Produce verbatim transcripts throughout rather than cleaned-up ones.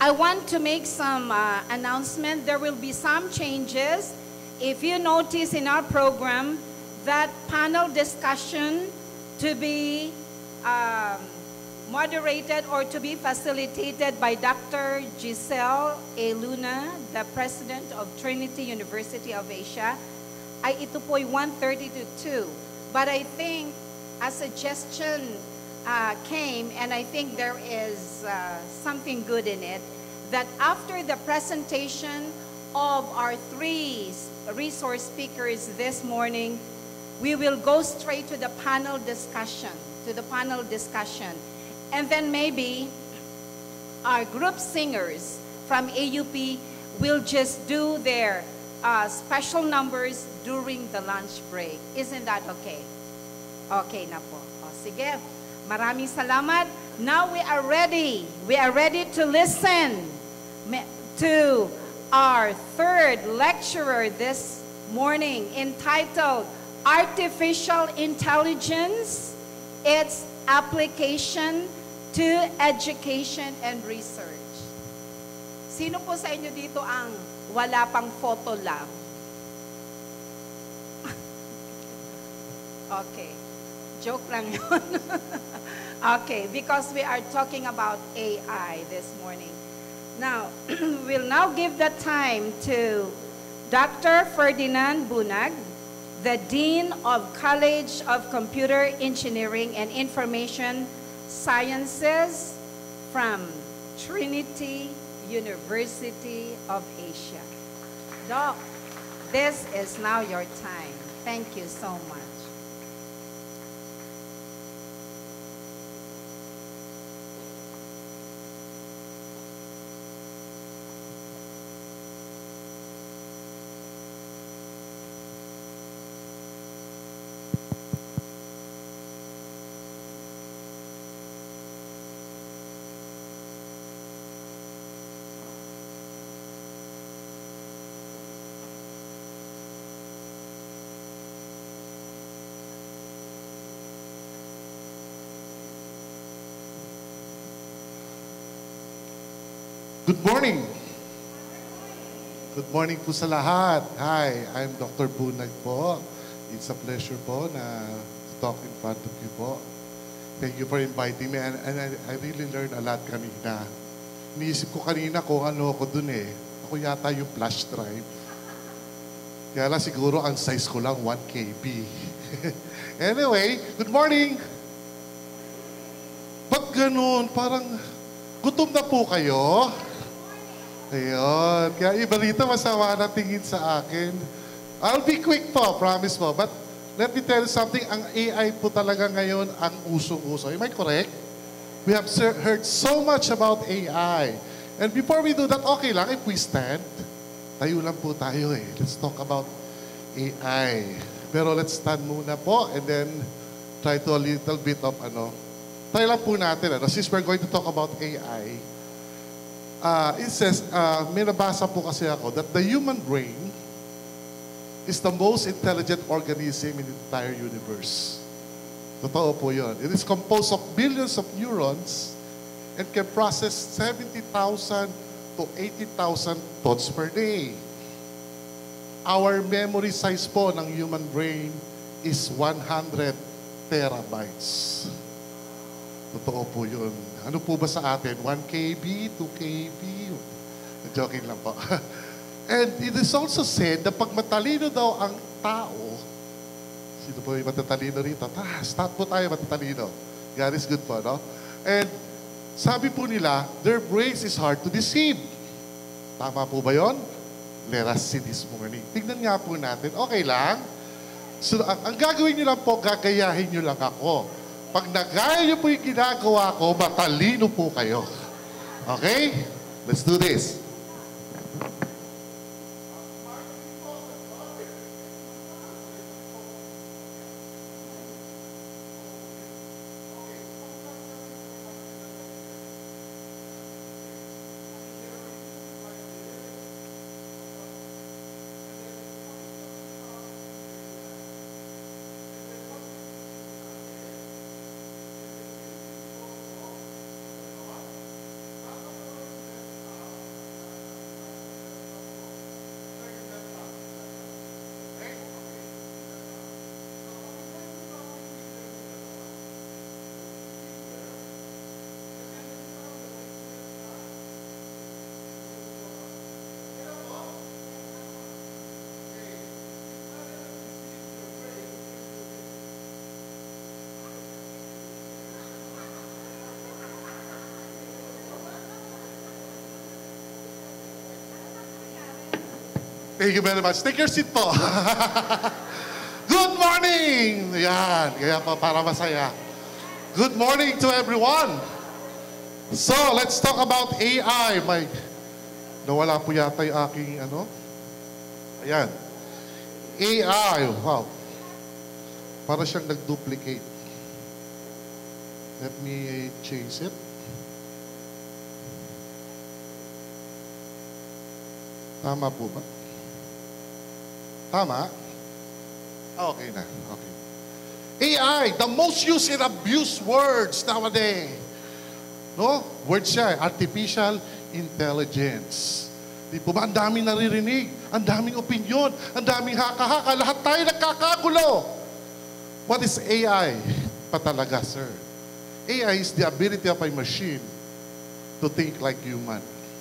I want to make some uh, announcement. There will be some changes. If you notice in our program, that panel discussion to be um, moderated or to be facilitated by Doctor Giselle A. Luna, the President of Trinity University of Asia, ay ito po'y one thirty to two. But I think a suggestion uh, came, and I think there is uh, something good in it, that after the presentation of our three resource speakers this morning, we will go straight to the panel discussion, to the panel discussion. And then maybe our group singers from A U P will just do their uh, special numbers during the lunch break. Isn't that okay? Okay na po. O, sige. Maraming salamat. Now we are ready. We are ready to listen to our third lecturer this morning, entitled Artificial Intelligence, Its Application to Education and Research. Sino po sa inyo dito ang wala pang photo lab? Okay. Joke lang yun. Okay, because we are talking about A I this morning. Now, we'll now give the time to Doctor Ferdinand Bunag, the Dean of College of Computer Engineering and Information Sciences from Trinity University of Asia. Doc, this is now your time. Thank you so much. Good morning. Good morning po sa lahat. Hi, I'm Doctor Bunag po. It's a pleasure po na to talk in front of you po. Thank you for inviting me, and, and I, I really learned a lot kanina. Iniisip ko kanina kung ano ako dun eh. Ako yata yung flash drive. Kaya lang siguro ang size ko lang one K B. Anyway, good morning. Ba't ganun? Parang gutom na po kayo? Ayun. Kaya iba rito masama na tingin sa akin. I'll be quick po, promise po. But let me tell you something, ang A I po talaga ngayon ang usong-uso. Am I correct? We have heard so much about A I. And before we do that, okay lang if we stand. Tayo lang po tayo eh. Let's talk about A I. Pero let's stand muna po and then try to a little bit of ano. Try lang po natin. Ano? Since we're going to talk about A I, uh, it says, uh, may nabasa po kasi ako that the human brain is the most intelligent organism in the entire universe. Totoo po yun. It is composed of billions of neurons and can process seventy thousand to eighty thousand thoughts per day. Our memory size po ng human brain is one hundred terabytes. Totoo po yun. Ano po ba sa atin? one K B, two K B? Joking lang po. And it is also said na pag matalino daw ang tao, sino po yung matatalino rito? Ah, start po tayo matatalino. God is good po, no? And sabi po nila, their brains is hard to deceive. Tama po ba yun? Let us see this morning. Tignan nga po natin. Okay lang? So, ang, ang gagawin nyo lang po, gagayahin nyo lang ako. Pag nagaya nyo po yung ginagawa ko, matalino po kayo. Okay? Let's do this. Thank you very much. Take your seat po. Good morning! Yan, kaya pa para masaya. Good morning to everyone. So, let's talk about A I. May, nawala po yata yung aking ano. Ayan. A I, wow. Para siyang nag-duplicate. Let me change it. Tama po ba? Tama? Okay na. Okay. A I, the most used and abused words nowadays. No? Word siya, artificial intelligence. Di po ba? Ang daming naririnig, ang daming opinion, ang daming haka-haka, lahat tayo nagkakagulo. What is A I pa talaga, sir? A I is the ability of a machine to think like human.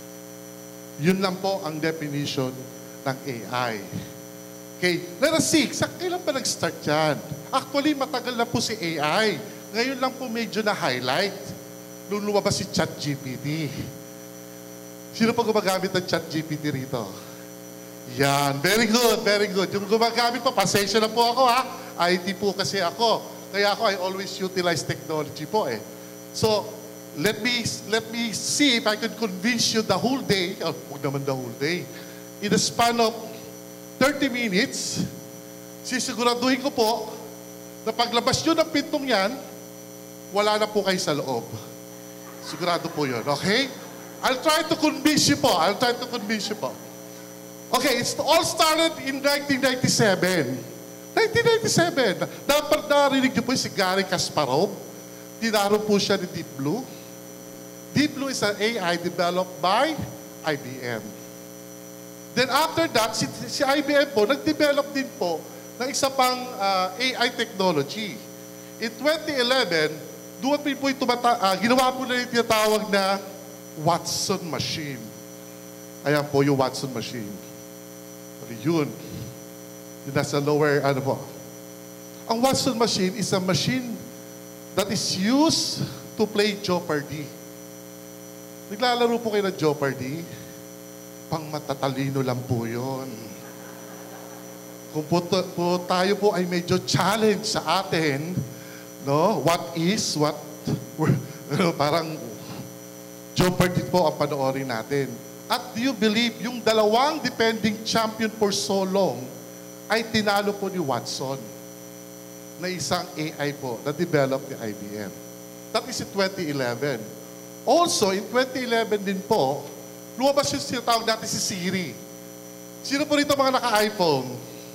Yun lang po ang definition ng A I. Okay, let us see, sa kailan ba nag-start yan? Actually, matagal na po si A I. Ngayon lang po medyo na-highlight. Nung lumabas si ChatGPT. Sino po gumagamit ng ChatGPT rito? Yan, very good, very good. Yung gumagamit po, pasensya na po ako ha. I T po kasi ako. Kaya ako, I always utilize technology po eh. So, let me let me see if I could convince you the whole day, oh, huwag naman the whole day, in the span of thirty minutes, sisiguraduhin ko po na paglabas nyo ng pintong yan, wala na po kayo sa loob. Sigurado po yun, okay? I'll try to convince you po. I'll try to convince you po. Okay, it's all started in nineteen ninety-seven. nineteen ninety-seven. Dapat narinig niyo po si Garry Kasparov. Tinaro po siya ni Deep Blue. Deep Blue is an A I developed by I B M. Then after that, si, si I B M po, nag-develop din po ng isa pang uh, A I technology. In twenty eleven, doon po yung tumata- uh, ginawa po na yung tinatawag na Watson machine. Ayan po yung Watson machine. Pero yun, yun nasa lower, ano po. Ang Watson machine is a machine that is used to play Jeopardy. Naglalaro po kayo ng Jeopardy? Pang matatalino lang po yun. Kung po, po tayo po ay medyo challenge sa atin, no? What is, what, parang Jeopardy po ang panoorin natin. At do you believe, yung dalawang defending champion for so long ay tinalo po ni Watson na isang A I po na developed ni I B M. That is in twenty eleven. Also, in twenty eleven din po, lumabas yung sinatawag natin si Siri. Sino po rito mga naka-iPhone?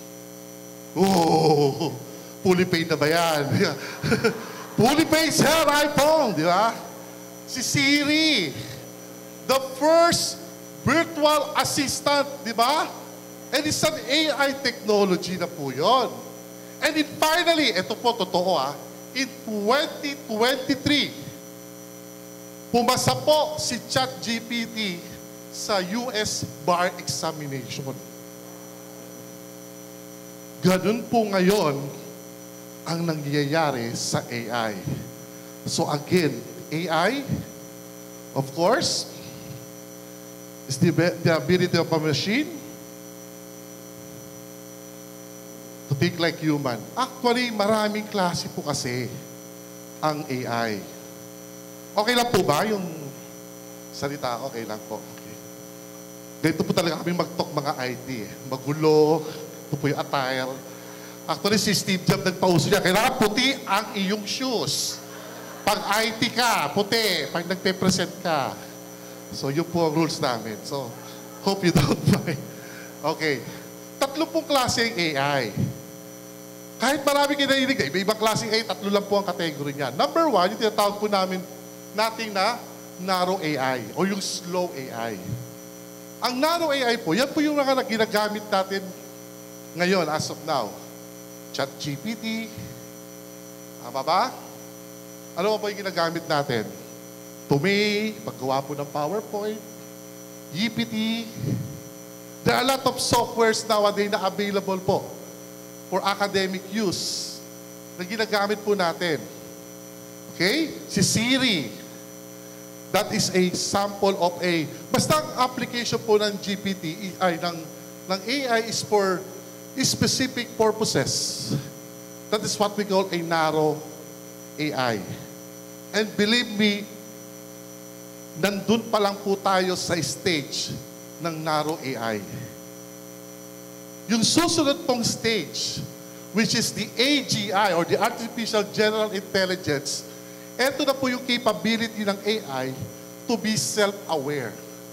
Oh, fully paid na ba yan? Fully paid sir, iPhone, di ba? Si Siri, the first virtual assistant, di ba? And it's an A I technology na po yun. And then finally, ito po, totoo ah, in twenty twenty-three, pumasa po si ChatGPT sa U S bar examination. Ganun po ngayon ang nangyayari sa A I. So again, A I, of course, is the, the ability of a machine to think like human. Actually, maraming klase po kasi ang A I. Okay lang po ba yung salita? Okay lang po. Okay. Ganito po talaga kami mag-talk mga I T. Eh. Magulo, ito po yung attire. Actually, si Steve Jobs nagpauso niya, kailangan puti ang iyong shoes. Pag I T ka, puti. Pag nagpe-present ka. So, yun po ang rules namin. So, hope you don't mind. Okay. Tatlo pong klase ang A I. Kahit marami kinainig, iba-ibang klase A I, tatlo lang po ang kategory niya. Number one, yung tinatawag po namin nating na narrow A I o yung slow A I. Ang narrow A I po, yan po yung mga ginagamit natin ngayon as of now. ChatGPT. Tama ba? Ano ba yung ginagamit natin? Tumay, paggawa po ng PowerPoint, G P T. There are a lot of softwares nowadays na available po for academic use na ginagamit po natin. Okay? Si Siri. That is a sample of a, basta ang application po ng G P T ay ng ng A I is for specific purposes. That is what we call a narrow A I. And believe me, nandun pa lang po tayo sa stage ng narrow A I. Yung susunod pong stage, which is the A G I or the Artificial General Intelligence, eto na po yung capability ng A I to be self-aware.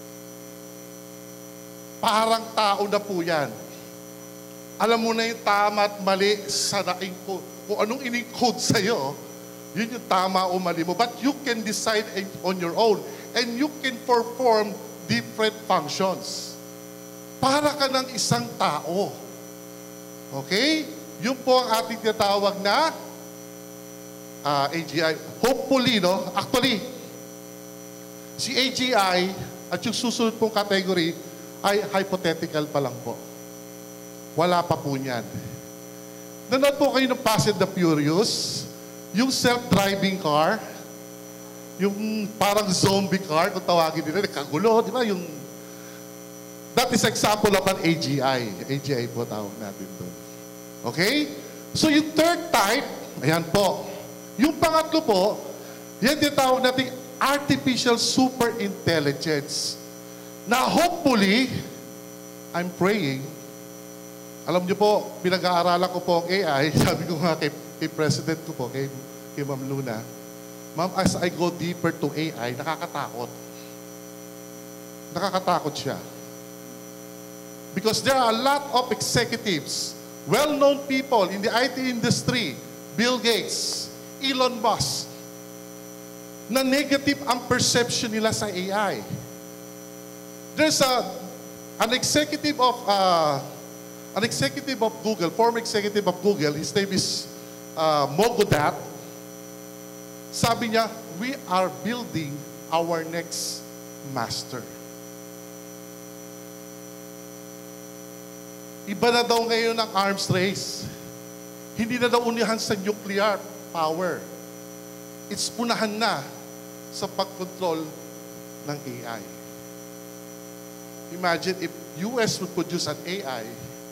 Parang tao na po yan. Alam mo na yung tama at mali sa na-encode. Kung anong in-encode sa'yo, yun yung tama o mali mo. But you can decide on your own. And you can perform different functions. Para ka ng isang tao. Okay? Yun po ang ating tinatawag na uh, A G I. Hopefully, no? Actually, si A G I at yung susunod pong category ay hypothetical pa lang po. Wala pa po niyan. Nanood po kayo ng Fast and the Furious, yung self-driving car, yung parang zombie car, kung tawagin nila, nagkagulo, di ba? Yung, that is example of an A G I. A G I po tawag natin doon. Okay? So yung third type, ayan po. Yung pangatlo po, yan tinatawag natin artificial superintelligence. Na hopefully, I'm praying, alam niyo po, pinag-aaralan ko po ang A I, sabi ko nga kay, kay President ko po, kay, kay Ma'am Luna, Ma'am, as I go deeper to A I, nakakatakot. Nakakatakot siya. Because there are a lot of executives, well-known people in the I T industry, Bill Gates, Elon Musk, na negative ang perception nila sa A I. There's a, an executive of uh, an executive of Google, former executive of Google, his name is uh, Mogodat. Sabi niya, we are building our next master. Iba na daw ngayon ang arms race. Hindi na daw unihan sa nuclear power. It's unahan na sa pagkontrol ng A I. Imagine if U S would produce an A I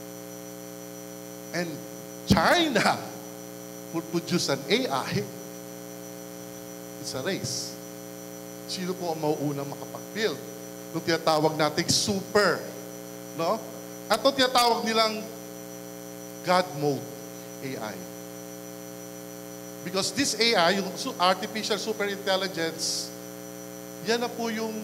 and China would produce an A I, it's a race. Sino po ang mauunang makapag-build? Nung tinatawag nating super, no? At ito tinatawag nilang God mode A I. Because this A I, yung artificial superintelligence, yan na po yung,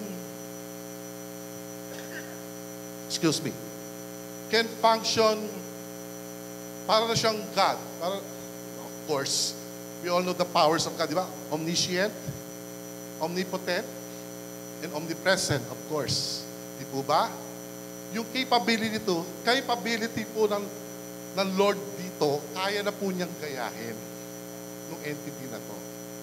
excuse me, can function, para na siyang God. Para, of course, we all know the powers of God, di ba? Omniscient, omnipotent, and omnipresent, of course. Di po ba? Yung capability to, capability po ng, ng Lord dito, kaya na po niyang gayahin ng entity na to.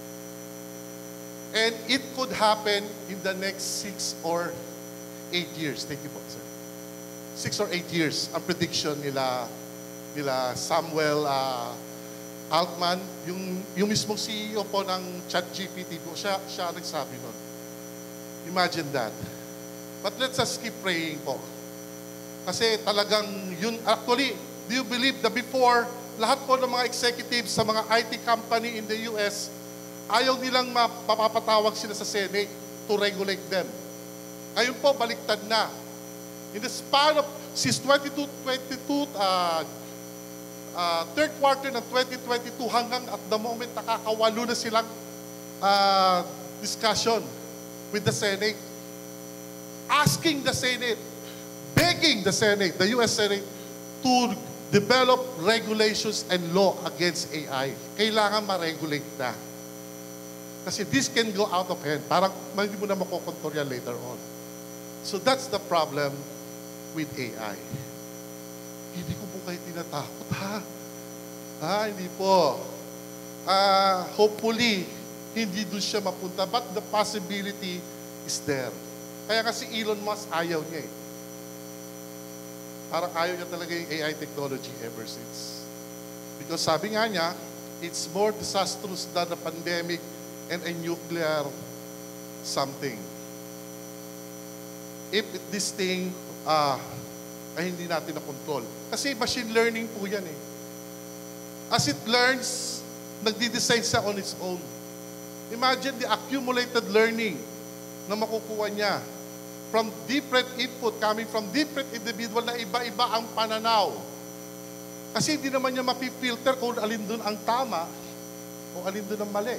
And it could happen in the next six or eight years. Thank you po, sir. Six or eight years, ang prediction nila, nila Samuel uh, Altman, yung, yung mismong C E O po ng ChatGPT po, siya, siya nagsabi nun. Imagine that. But let's just keep praying po. Kasi talagang yun, actually, do you believe that before, lahat po ng mga executives sa mga I T company in the U S, ayaw nilang mapapatawag sila sa Senate to regulate them. Ngayon po, baliktad na. In the span of, since twenty-two twenty-two, uh, uh, third quarter ng twenty twenty-two, hanggang at the moment, nakakawalo na silang uh, discussion with the Senate. Asking the Senate, begging the Senate, the U S Senate, to develop regulations and law against A I. Kailangan ma-regulate na. Kasi this can go out of hand. Parang hindi mo na makokontrol yan later on. So that's the problem with A I. Hindi ko po kayo tinatakot, ha? Ha, hindi po. Uh, hopefully, hindi doon siya mapunta. But the possibility is there. Kaya kasi Elon Musk ayaw niya eh. Parang ayaw niya talaga yung A I technology ever since. Because sabi nga niya, it's more disastrous than a pandemic and a nuclear something. If this thing uh, ay hindi natin na-control. Kasi machine learning po yan eh. As it learns, nagdi-decide siya on its own. Imagine the accumulated learning na makukuha niya from different input, coming from different individual na iba-iba ang pananaw. Kasi hindi naman niya mapifilter kung alin doon ang tama o alin doon ang mali.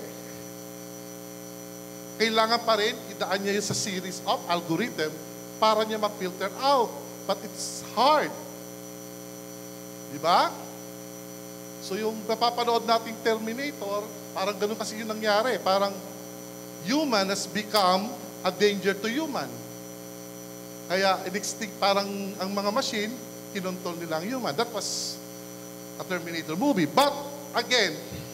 Kailangan pa rin, idaan niya yun sa series of algorithm para niya ma-filter out. But it's hard. Diba? So yung napapanood nating Terminator, parang ganun kasi yung nangyari. Parang human has become a danger to human. Kaya in-extinct parang ang mga machine, kinontol nila ang human. That was a Terminator movie. But again,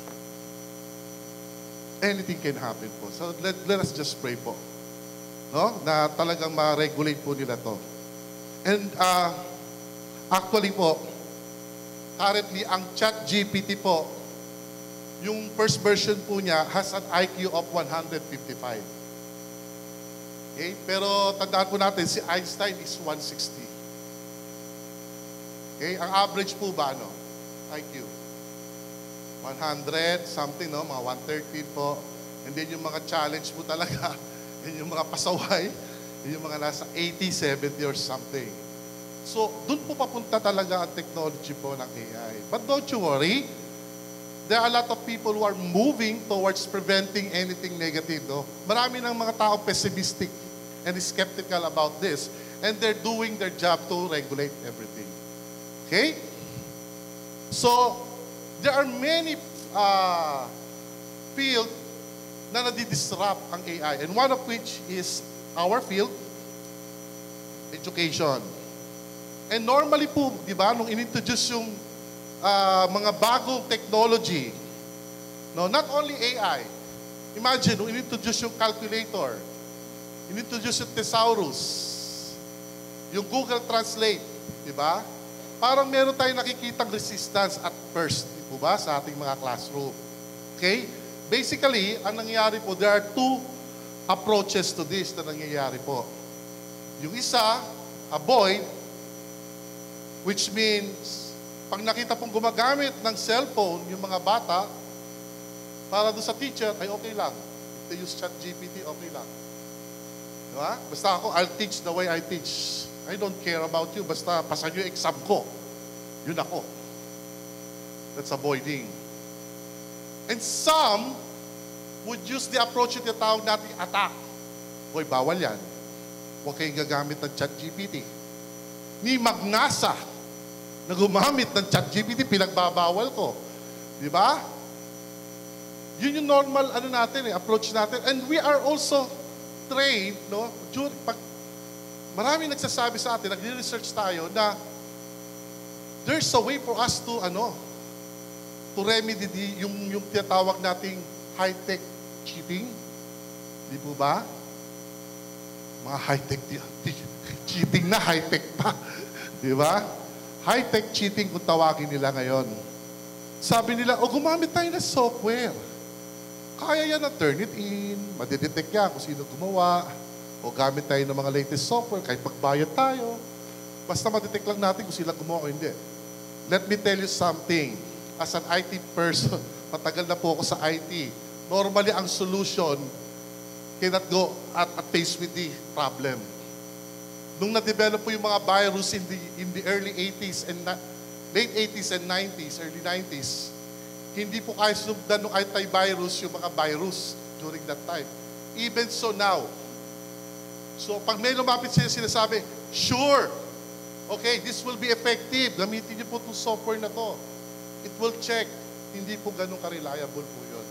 anything can happen po. So let, let us just pray po. No? Na talagang ma-regulate po nila to. And uh, actually po, currently ang ChatGPT po, yung first version po niya has an I Q of one hundred fifty-five. Okay? Pero tandaan po natin, si Einstein is one sixty. Okay? Ang average po ba, ano? I Q. one hundred, something, no? Mga one thirty po. And then yung mga challenge po talaga, yun yung mga pasaway, yun yung mga nasa eighty, seventy or something. So, dun po papunta talaga ang technology po ng A I. But don't you worry, there are a lot of people who are moving towards preventing anything negative. No? Marami ng mga tao pessimistic and skeptical about this, and they're doing their job to regulate everything. Okay? So, there are many uh, fields na nadi-disrupt ang A I, and one of which is our field, education. And normally po, di ba, nung inintroduce yung uh, mga bagong technology, no, not only A I, imagine, nung inintroduce yung calculator, inintroduce yung thesaurus, yung Google Translate, di ba? Parang meron tayong nakikitang resistance at first, di po ba, sa ating mga classroom. Okay? Basically, ang nangyayari po, there are two approaches to this na nangyayari po. Yung isa, avoid, which means, pag nakita pong gumagamit ng cellphone, yung mga bata, para doon sa teacher, ay okay lang. If they use ChatGPT, okay lang. Diba? Basta ako, I'll teach the way I teach. I don't care about you. Basta pasan yung exam ko. Yun ako. That's avoiding. And some would use the approach na tawag natin attack. Hoy, bawal yan. Huwag kayong gagamit ng ChatGPT. Ni Magnasa, na gumamit ng ChatGPT, pinagbabawal ko. Di ba? Yun yung normal ano natin, eh, approach natin. And we are also trained, no? During, pag, maraming nagsasabi sa atin, nagre-research tayo na there's a way for us to, ano, to remedy the, yung, yung tinatawag nating high-tech cheating. Di po ba? Mga high-tech, cheating na high-tech pa. Di ba? High-tech cheating kung tawagin nila ngayon. Sabi nila, o gumamit tayo ng software. Kaya yan na turn it in, madidetect yan kung sino gumawa, o gamit tayo ng mga latest software, kahit magbayad tayo. Basta madetect lang natin kung sila gumawa o hindi. Let me tell you something. As an I T person, matagal na po ako sa I T. Normally, ang solution cannot go at, at face with the problem. Nung na-develop po yung mga virus in the, in the early eighties and na, late eighties and nineties, early nineties, hindi po kaya sundan ng antivirus yung mga virus during that time. Even so now. So pag may lumapit sila, sinasabi, sure, okay, this will be effective. Gamitin niyo po itong software na to. It will check. Hindi po ganun ka-reliable po yun.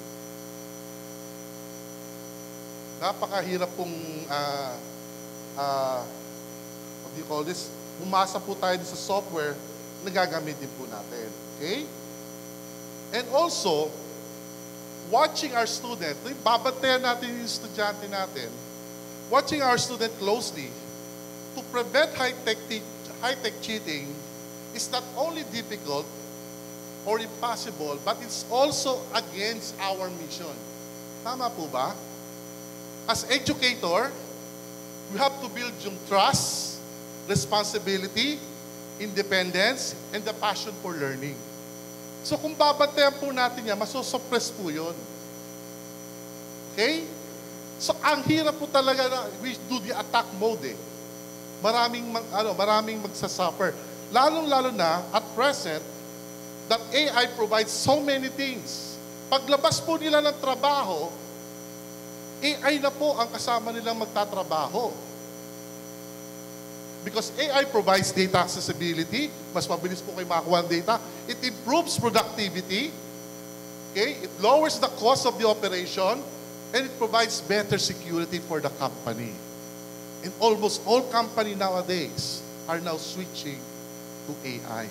Napakahirap pong uh, uh, what do you call this? Umasa po tayo sa software na gagamitin po natin. Okay? And also, watching our student, babantayan natin yung estudyante natin, watching our student closely to prevent high-tech high-tech cheating is not only difficult or impossible, but it's also against our mission. Tama po ba? As educator, we have to build yung trust, responsibility, independence, and the passion for learning. So kung babantayan po natin yan, masosuppress po yun. Okay? So ang hirap po talaga na we do the attack mode eh. Maraming, mag, ano, maraming magsasuffer. Lalong-lalo na, at present, that A I provides so many things. Paglabas po nila ng trabaho, A I na po ang kasama nilang magtatrabaho. Because A I provides data accessibility, mas mabilis po kayo makakuha ng data. It improves productivity, okay? It lowers the cost of the operation, and it provides better security for the company. And almost all company nowadays are now switching to A I.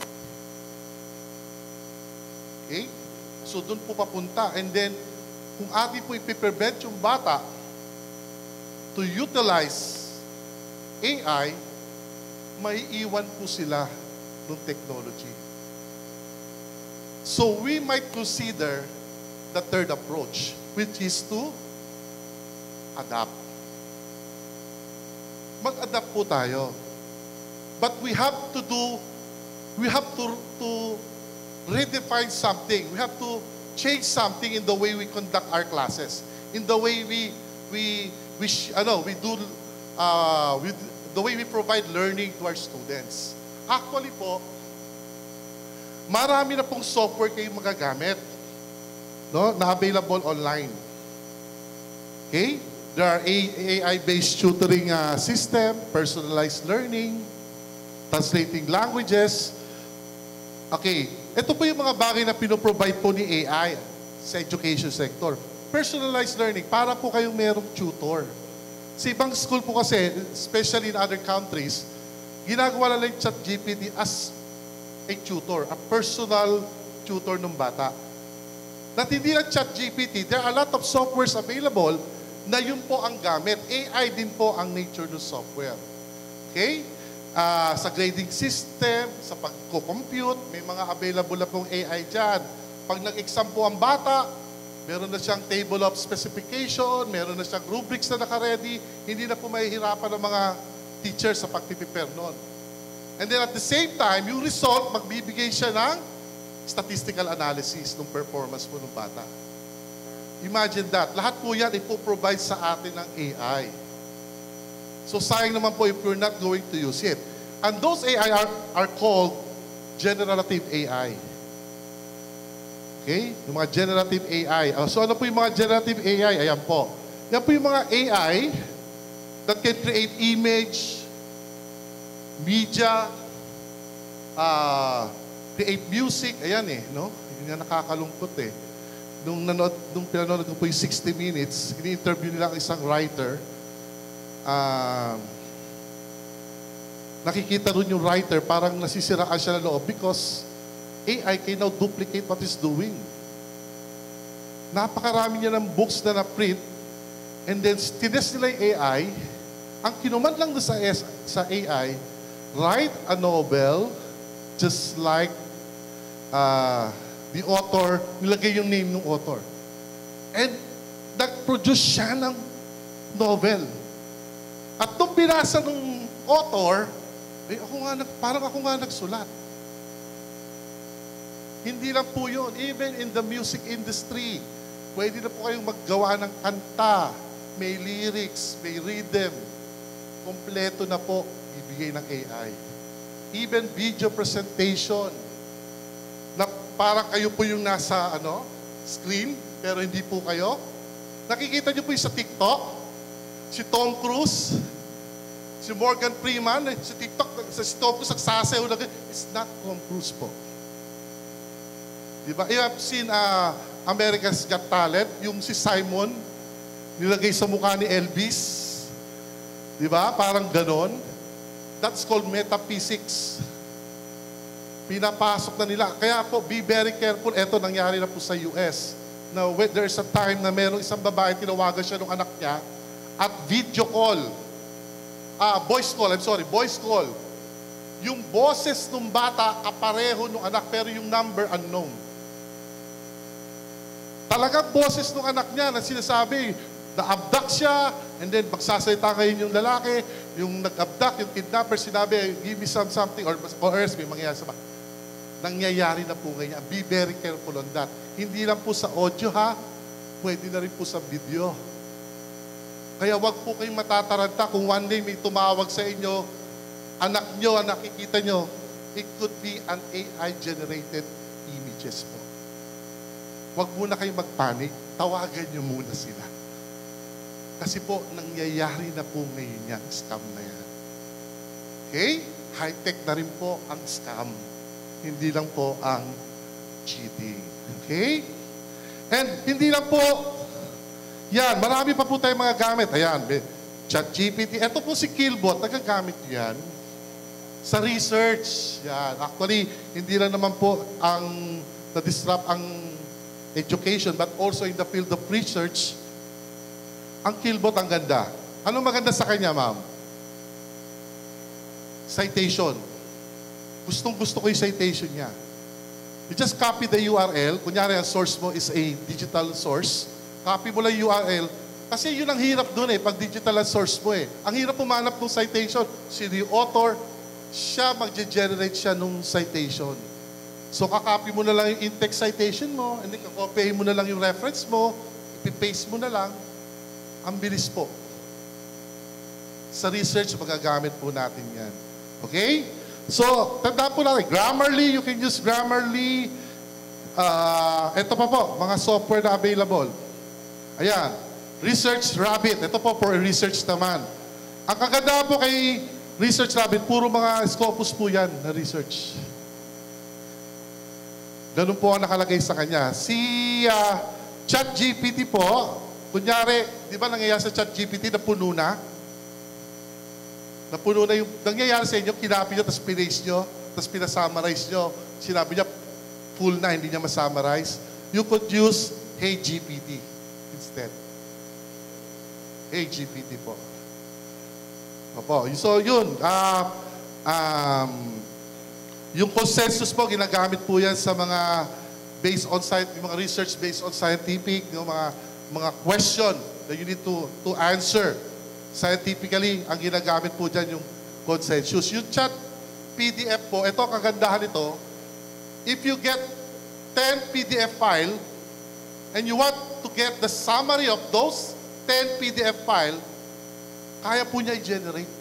Okay? So doon po papunta. And then, kung atin po ipiprevent yung bata to utilize A I, maiiwan po sila ng technology. So we might consider the third approach, which is to adapt. Mag-adapt po tayo. But we have to do, we have to, to redefine something. We have to change something in the way we conduct our classes, in the way we, we, we, ano, we do, uh, we, the way we provide learning to our students. Actually po, marami na pong software kayong magagamit, no, na available online. Okay? There are A I-based tutoring uh, system, personalized learning, translating languages. Okay, ito po yung mga bagay na pinoprovide po ni A I sa education sector. Personalized learning, para po kayong merong tutor. Sa ibang school po kasi, especially in other countries, ginagawa na lang yung ChatGPT as a tutor, a personal tutor ng bata. At hindi lang ChatGPT, there are a lot of softwares available na yun po ang gamit. A I din po ang nature ng software. Okay? Uh, sa grading system, sa pagko-compute, may mga available na pong A I dyan. Pag nag-exam po ang bata, meron na siyang table of specification, meron na siyang rubrics na naka-ready, hindi na po mahihirapan ng mga teachers sa pag-prepare nun. And then at the same time, yung result, magbibigay siya ng statistical analysis ng performance po ng bata. Imagine that. Lahat po yan ipoprovide sa atin ng A I. So sayang naman po if you're not going to use it. And those A I are, are called generative A I. Okay? Yung mga generative A I. Uh, so ano po yung mga generative A I? Ayan po. Yan po yung mga A I that can create image, media, uh, create music. Ayan eh, no? Yun nga nakakalungkot eh. Nung, nanood, nung pinanood ko po yung sixty minutes, ini-interview nila ang isang writer. Uh, nakikita rin yung writer, parang nasisiraan siya na loob because A I can now duplicate what it's doing. Napakarami niya ng books na na-print and then tinest nila yung A I. Ang kinuman lang sa, sa A I, write a novel just like uh, the author, nilagay yung name ng author. And nag-produce siya ng novel. At nung binasa ng author, eh, ako nga, parang ako nga nagsulat. Hindi lang po yun. Even in the music industry, pwede na po kayong maggawa ng kanta, may lyrics, may rhythm. Kompleto na po ibigay ng A I. Even video presentation, na parang kayo po yung nasa ano, screen, pero hindi po kayo. Nakikita niyo po yung sa TikTok, si Tom Cruise, si Morgan Freeman, si TikTok, si Tom Cruise, nagsasayaw na, it's not Tom Cruise po. Diba? You have seen uh, America's Got Talent, yung si Simon, nilagay sa mukha ni Elvis. Diba? Parang ganon. That's called metaphysics. Pinapasok na nila. Kaya po, be very careful. Ito, nangyari na po sa U S. Now, there's a time na merong isang babae, tinawagan siya ng anak niya, at video call. Ah, voice call, I'm sorry, voice call. Yung boses ng bata, kapareho ng anak, pero yung number unknown. Talagang boses ng anak niya na sinasabi, na-abduct siya, and then magsasalita ngayon yung lalaki, yung nag-abduct, yung kidnapper, sinabi, give me some something, or, or else may mangyayari sa ba- nangyayari na po ngayon. Be very careful on that. Hindi lang po sa audio ha, pwede na rin po sa video. Kaya wag po kayong matataranta kung one day may tumawag sa inyo, anak nyo, ang nakikita nyo, it could be an A I-generated images po. Wag muna kayong magpanik, tawagan nyo muna sila. Kasi po, nangyayari na po ngayon yung scam na yan. Okay? High-tech na rin po ang scam. Hindi lang po ang cheating. Okay? And hindi lang po, yan, marami pa po tayong mga gamit. Ayan, ChatGPT. Ito po si Killbot, nagagamit yan sa research. Yan. Actually, hindi lang naman po ang na-disrupt ang education, but also in the field of research, ang Killbot ang ganda. Ano maganda sa kanya, ma'am? Citation. Gustong gusto ko yung citation niya. You just copy the U R L. Kunyari, ang source mo is a digital source. Copy mo lang U R L. Kasi yun ang hirap dun eh, pag digital ang source mo eh. Ang hirap pumanap ng citation. Sino yung author, siya mag-generate siya nung citation. So, kakopy mo na lang yung in-text citation mo, and then kakopy mo na lang yung reference mo, ipipaste mo na lang, ang bilis po. Sa research, magagamit po natin yan. Okay? So, tanda po natin, Grammarly, you can use Grammarly. Uh, ito pa po, mga software na available. Ayan. Research Rabbit. Ito po for research naman. Ang kaganda po kay Research Rabbit, puro mga Scopus po yan na research. Ganun po ang nakalagay sa kanya. Si uh, ChatGPT po, kunyari, di ba nangyayari sa ChatGPT na puno na? Napuno na yung, nangyayari sa inyo, kinapi nyo, tapos pinace nyo, tapos pinasummarize nyo. Sinabi niya, full na, hindi niya masummarize. You could use Hey G P T instead. Hey G P T po. Opo. So, yun. Uh, um, yung consensus po, ginagamit po yan sa mga based on science, yung mga research based on scientific, yung mga mga question that you need to to answer scientifically. Ang ginagamit po dyan yung consensus. Yung chat P D F po, ito ang kagandahan nito. If you get ten P D F file and you want to get the summary of those ten P D F file, kaya po niya i-generate.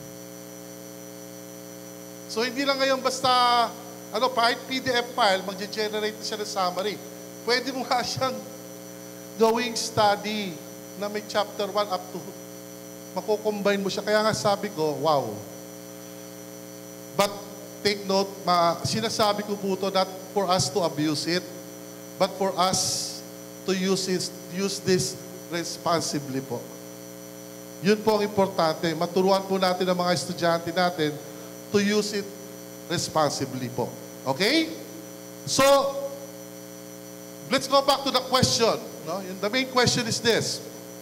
So, hindi lang ngayon basta, ano, kahit P D F file, mag-generate siya ng summary. Pwede mo nga siyang gawing study na may chapter one up to, mako-combine mo siya. Kaya nga sabi ko, wow. But take note, ma, sinasabi ko po ito not for us to abuse it, but for us to use, it, use this responsibly po. Yun po ang importante. Maturuan po natin ang mga estudyante natin to use it responsibly po. Okay? So, let's go back to the question. No? The main question is this.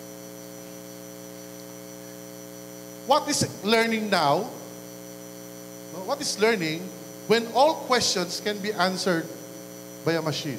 What is learning now? No? What is learning when all questions can be answered by a machine?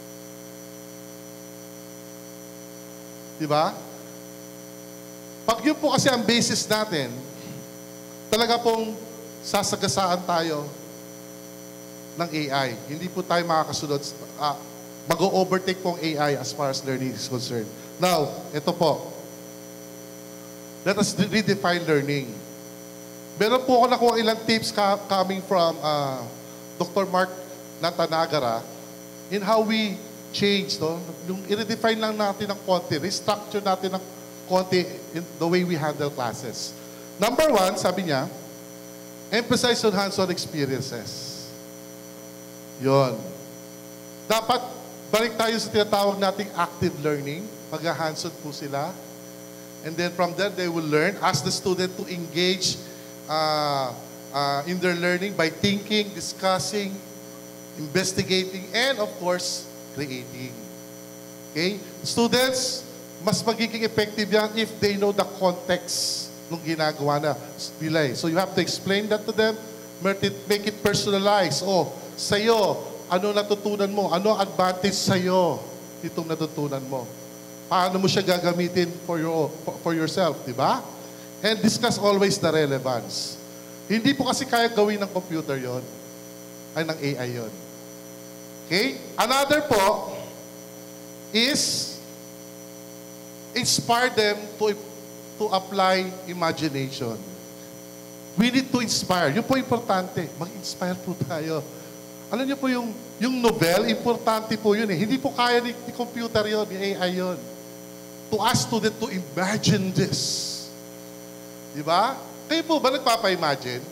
Diba? Pag yun po kasi ang basis natin, talaga pong sasagasaan tayo ng A I. Hindi po tayo makakasunod. Uh, mag-overtake po ang A I as far as learning is concerned. Now, ito po. Let us redefine learning. Meron po ako nakuha ilang tips ka- coming from uh, Doctor Mark Natanagara in how we change, no? Yung i-redefine lang natin ng konti, restructure natin ng konti in the way we handle classes. Number one, sabi niya, emphasize on hands-on experiences. Yon. Dapat balik tayo sa tinatawag nating active learning. Mag-hands-on po sila. And then from there, they will learn. Ask the student to engage uh, uh, in their learning by thinking, discussing, investigating, and of course, creating. Okay? Students, mas magiging effective yan if they know the context ng ginagawa na nila. So you have to explain that to them, make it personalized. Oh, sa'yo, ano natutunan mo? Ano ang advantage sa'yo itong natutunan mo? Paano mo siya gagamitin for, your, for yourself, di ba? and discuss always the relevance. Hindi po kasi kaya gawin ng computer yon, ay ng A I yon. Okay? Another po is inspire them to, to apply imagination. We need to inspire. Yun po importante. Mag-inspire po tayo. Alam niyo po yung, yung novel, importante po yun eh. Hindi po kaya ni, ni computer yun, ni A I yun. To ask student to imagine this. Di ba? Kayo po ba nagpapa-imagine?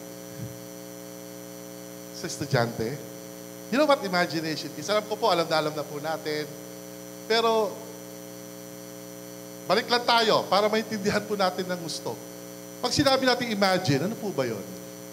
Sa estudyante? You know what imagination is? Alam ko po, alam na alam na po natin. Pero, balik lang tayo para maintindihan po natin ng gusto. Pag sinabi natin imagine, ano po ba yun?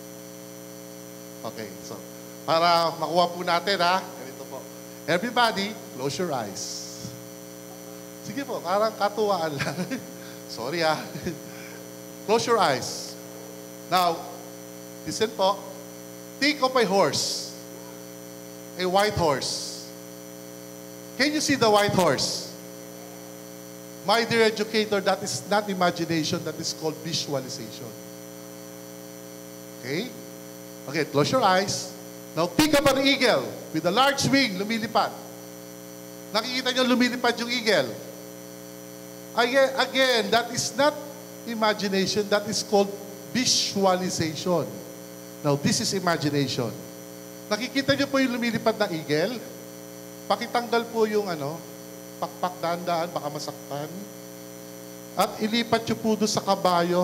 Okay, so, para makuha po natin ha, ganito po. Everybody, close your eyes. Sige po, parang katuwaan lang. Sorry ha. Close your eyes. Now, listen po. Think of a horse. A white horse. Can you see the white horse? My dear educator, that is not imagination, that is called visualization. Okay? Okay, close your eyes. Now think of an eagle with a large wing, lumilipad. Nakikita niyo lumilipad yung eagle. Again, again, that is not imagination, that is called visualization. Now, this is imagination. Nakikita niyo po yung lumilipad na eagle? Pakitanggal po yung ano, pakpak daan-daan, baka masaktan. At ilipat niyo po doon sa kabayo.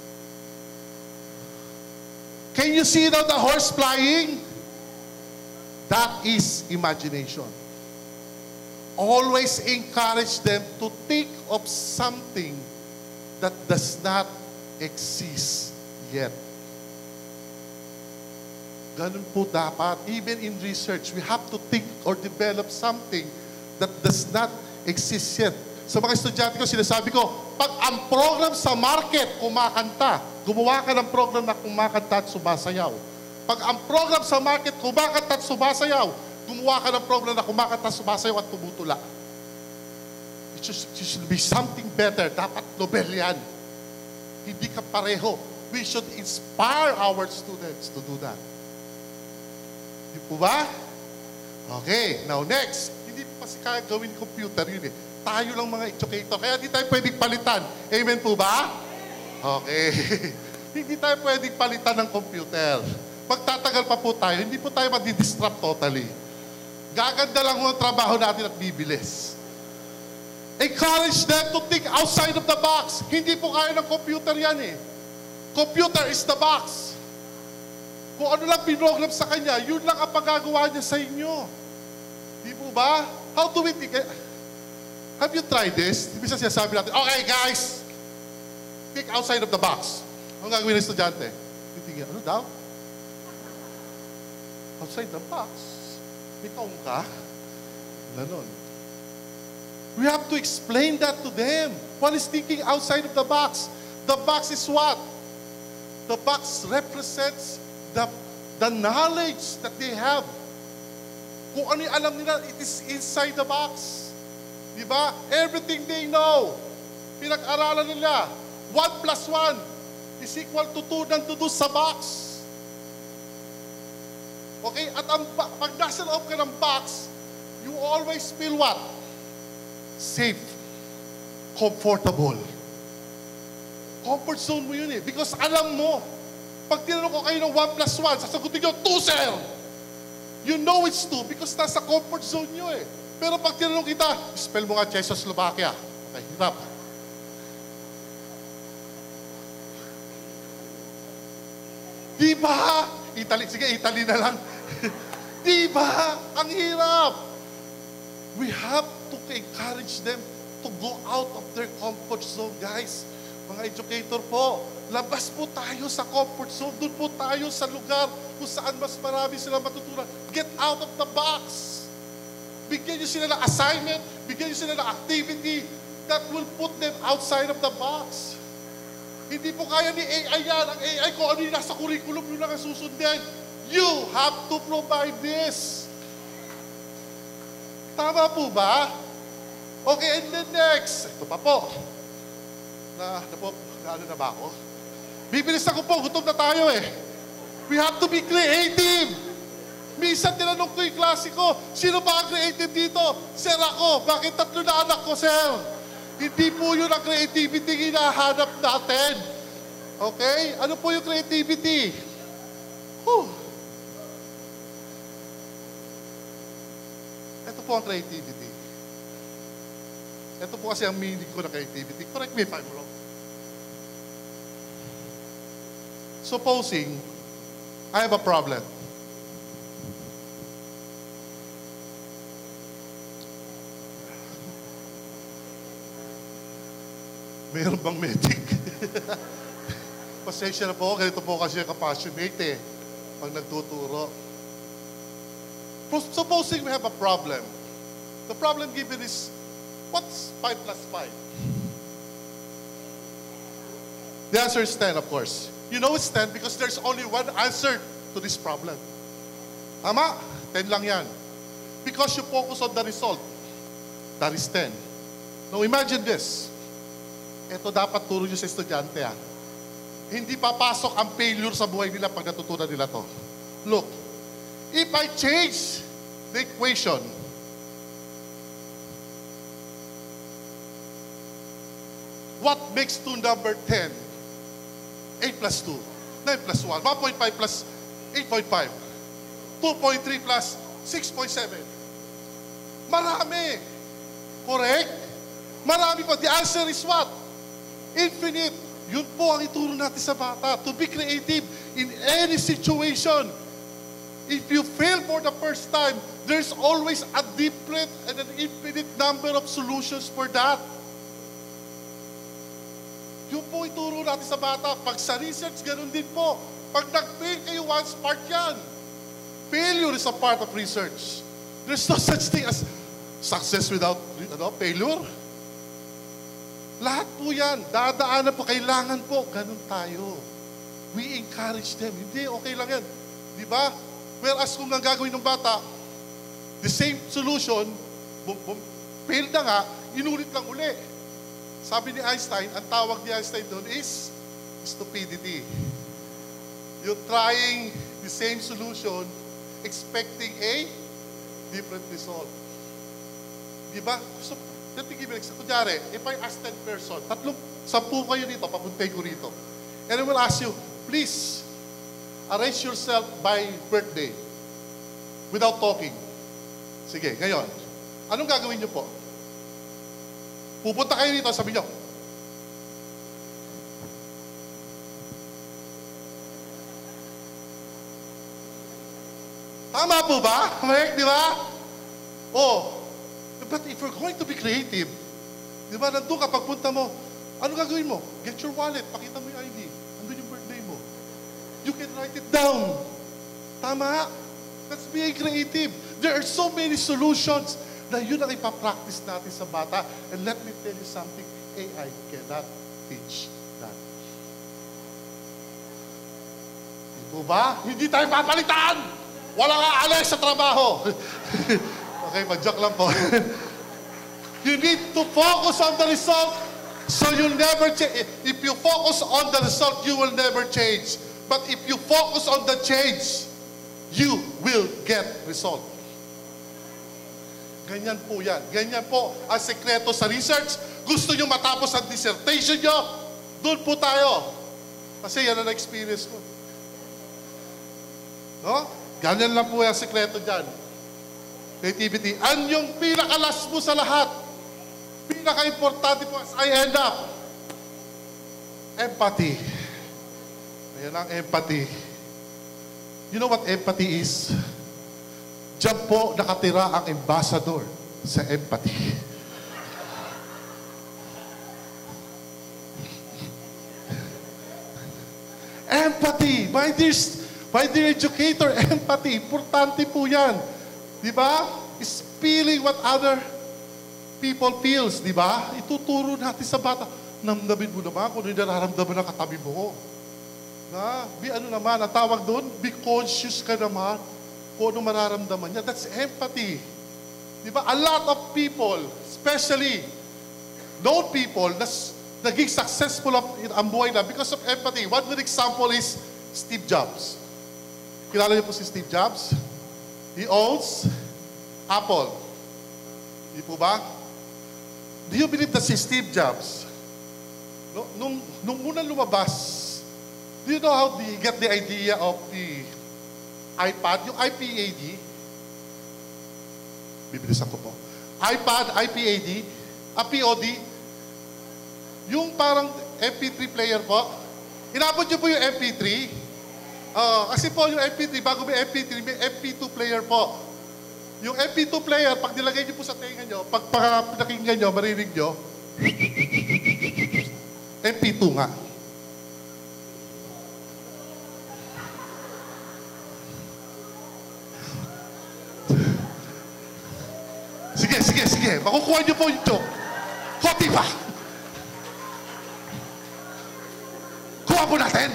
Can you see now the horse flying? That is imagination. Always encourage them to think of something that does not exist yet. Ganun po dapat. Even in research, we have to think or develop something that does not exist yet. Sa mga estudyante ko, sinasabi ko, pag ang program sa market kumakanta, gumawa ka ng program na kumakanta at sumasayaw. Pag ang program sa market kumakanta at sumasayaw, gumawa ka ng program na kumakanta, sumasayaw at tumutula. It should, it should be something better. Dapat Nobel yan. Hindi ka pareho. We should inspire our students to do that. Di po ba? Okay, now next. Hindi pa kasi kaya gawin ni computer yun eh. Tayo lang mga educator. Kaya hindi tayo pwedeng palitan. Amen po ba? Okay. Hindi tayo pwedeng palitan ng computer. Magtatagal pa po tayo, hindi po tayo madi-disrupt totally. Gaganda lang ang trabaho natin at bibilis. Encourage them to think outside of the box. Hindi po kaya ng computer yan eh. Computer is the box. Kung ano lang pinogram sa kanya, yun lang ang pagagawa niya sa inyo. Di po ba? How do we think? Have you tried this? Ibig sabihin sinasabi natin, okay guys, think outside of the box. Ang gagawin ng estudyante? Titingin, ano daw? Outside the box? May taong ka? Ganon. We have to explain that to them. What is thinking outside of the box? The box is what? The box represents the, the knowledge that they have. Kung ano yung alam nila, it is inside the box. Di ba? Everything they know. Pinag-aralan nila. One plus one is equal to two nandun sa box. Okay? At ang, pag nasa loob ka ng box, you always feel what? Safe. Comfortable. Comfort zone mo yun eh. Because alam mo, pag tinanong ko kayo ng one plus one, sasagutin nyo, two, sir! You know it's two because nasa comfort zone nyo eh. Pero pag tinanong kita, spell mo nga Czechoslovakia. Okay, hirap. Di ba? Italy, sige, Italy na lang. Di ba? Ang hirap. We have to encourage them to go out of their comfort zone, guys. Mga educator po, labas po tayo sa comfort zone. Doon po tayo sa lugar kung saan mas marami sila matutunan. Get out of the box. Bigyan niyo sila ng assignment, bigyan niyo sila ng activity that will put them outside of the box. Hindi po kaya ni A I yan. Ang A I ko, ano yung nasa curriculum, yun lang ang susundin. You have to provide this. Tama po ba? Okay, and then next. Ito pa po. Na, na po, na ano na ba ako? Bibilisan ko po, gutom na tayo eh. We have to be creative. Minsan tinanong ko yung klase ko, sino ba ang creative dito? Sir ako, bakit tatlo na anak ko, sir? Hindi po yun ang creativity hinahanap natin. Okay? Ano po yung creativity? Whew. Ito po ang creativity. Ito po kasi ang meaning ko na creativity. Correct me if I'm wrong. Supposing I have a problem. Mayroon bang medic? Pasensya na po, ganito po kasi kapassionate eh, pag nagtuturo. Supposing we have a problem. The problem given is, what's five plus five? The answer is ten, of course. You know it's ten because there's only one answer to this problem. Tama? ten lang yan. Because you focus on the result. That is ten. Now imagine this. Ito dapat turo nyo sa estudyante ha. Hindi papasok ang failure sa buhay nila pag natutunan nila to. Look, if I change the equation, what makes two number ten? eight plus two. nine plus one. one point five plus eight point five. two point three plus six point seven. Marami. Correct? Marami pa. The answer is what? Infinite. Yun po ang ituro natin sa bata. To be creative in any situation. If you fail for the first time, there's always a different and an infinite number of solutions for that. Yun po ituro natin sa bata. Pag sa research, ganun din po. Pag nag-fail kayo once, part yan. Failure is a part of research. There's no such thing as success without ano, failure. Lahat po yan. Dadaanan po. Kailangan po. Ganun tayo. We encourage them. Hindi, okay lang yan. Di ba? Whereas kung ang gagawin ng bata, the same solution, bum, bum, fail na nga, inulit lang uli. Sabi ni Einstein, ang tawag ni Einstein doon is stupidity. You're trying the same solution, expecting a different result. Di ba? So, let me give you an example. Kunyari, if I ask ten person, tatlong, sampu kayo dito, papuntay ko rito. And I will ask you, please, arrange yourself by birthday without talking. Sige, ngayon, anong gagawin niyo po? Pupunta kayo dito, sabi nyo, tama po ba? Correct, di ba? Oh, but if you're going to be creative, di ba, nandun ka, pagpunta mo, ano gagawin mo? Get your wallet, pakita mo yung I D. Andun yung birthday mo. You can write it down. Tama? That's being creative. There are so many solutions na yun ang ipapractice natin sa bata. And let me tell you something, A I cannot teach that. Ito ba? Hindi tayo papalitan! Walang aalis sa trabaho! Okay, mag-joke lang po. You need to focus on the result so you'll never change. If you focus on the result, you will never change. But if you focus on the change, you will get result. Ganyan po yan. Ganyan po ang sekreto sa research. Gusto nyo matapos ang dissertation nyo? Doon po tayo. Kasi yan ang experience ko. No? Ganyan lang po yung sekreto dyan. Creativity. Ang yung pinakalas mo sa lahat. Pinaka-importante po as I end up. Empathy. Ayan ang empathy. You know what empathy is? Diyan po nakatira ang ambassador sa empathy. Empathy. My dear, my dear educator, empathy. Importante po yan. Di ba? Is feeling what other people feels. Di ba? Ituturo natin sa bata. Namdamin mo naman kung ano yung nararamdaman ng katabi mo. Na, be ano naman, ang tawag doon, be conscious ka naman kung ano mararamdaman niya. That's empathy. Di ba? A lot of people, especially known people, na, naging successful of, ang buhay na because of empathy. One good example is Steve Jobs. Kilala niyo po si Steve Jobs? He owns Apple. Di po ba? Do you believe that si Steve Jobs, no, nung, nung unang lumabas, do you know how they get the idea of the iPad? Yung I P A D? Bibilisan ko po. iPad, I P A D, a P O D, yung parang M P three player po. Inabot niyo po yung M P three. Uh, kasi po yung M P three, bago may M P three, may M P two player po. Yung M P two player, pag nilagay niyo po sa tenga niyo, pag pinakinggan niyo, marinig niyo, M P two nga. Sige, sige, sige. Makukuha niyo po yung joke. Hoti pa! Kuha po natin!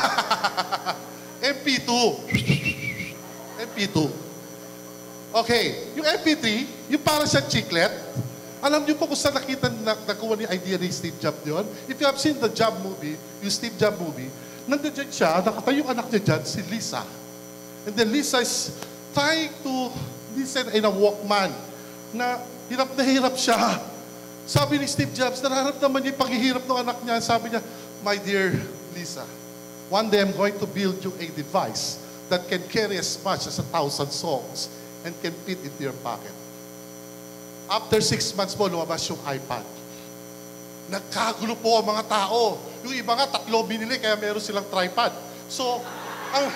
M P two. M P two. Okay. Yung M P three, yung parang siya chiclet, alam niyo po kung saan nakita na, nakuha ni idea ni Steve Jobs yun? If you have seen the Job movie, yung Steve Jobs movie, nandiyan siya, nakatayo yung anak niya dyan, si Lisa. And then Lisa is trying to listen in a Walkman na hirap na hirap siya. Sabi ni Steve Jobs, nararamdaman niya yung paghihirap ng anak niya. Sabi niya, my dear Lisa, one day I'm going to build you a device that can carry as much as a thousand songs and can fit into your pocket. After six months po, lumabas yung iPad. Nagkagulo po ang mga tao. Yung iba nga, tatlo binili, kaya meron silang tripod. So, ang...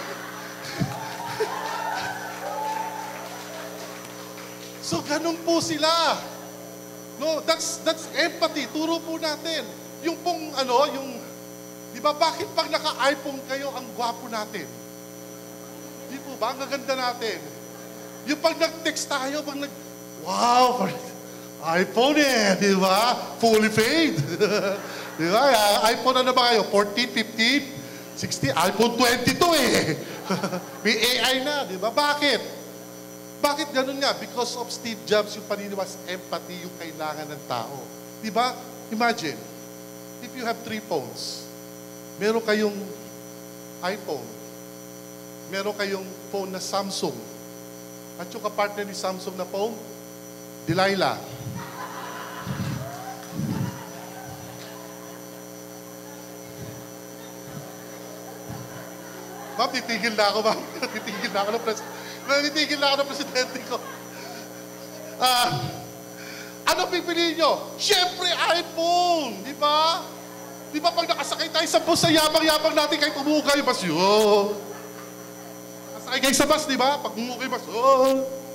so, ganun po sila. No, that's that's empathy. Turo po natin. Yung pong, ano, yung... Di ba, bakit pag naka-iPhone kayo, ang gwapo natin? Di po ba? Ang gaganda natin. Yung pag nag-text tayo, pag nag... Wow! iPhone eh, di ba? Fully paid. Di ba? iPhone ano ba kayo? fourteen, fifteen, sixteen? iPhone twenty-two eh. May A I na, di ba? Bakit? Bakit ganun nga? Because of Steve Jobs, yung paniniwas empathy, yung kailangan ng tao. Di ba? Imagine, if you have three phones, meron kayong iPhone, meron kayong phone na Samsung, at yung kapartner ni Samsung na phone, Delilah. Ma'am, titigil na ako, ma'am. Titigil na ako ng presidente. Titigil na ako ng presidente ko. Ah, ano pipiliin nyo? Siyempre, iPhone! Di ba? Di ba pag nakasakay tayo sa bus, sa yabang-yabang natin kahit umuga yung bus, yun. Nakasakay kayo sa bus, di ba? Pag umuga yung bus, oh.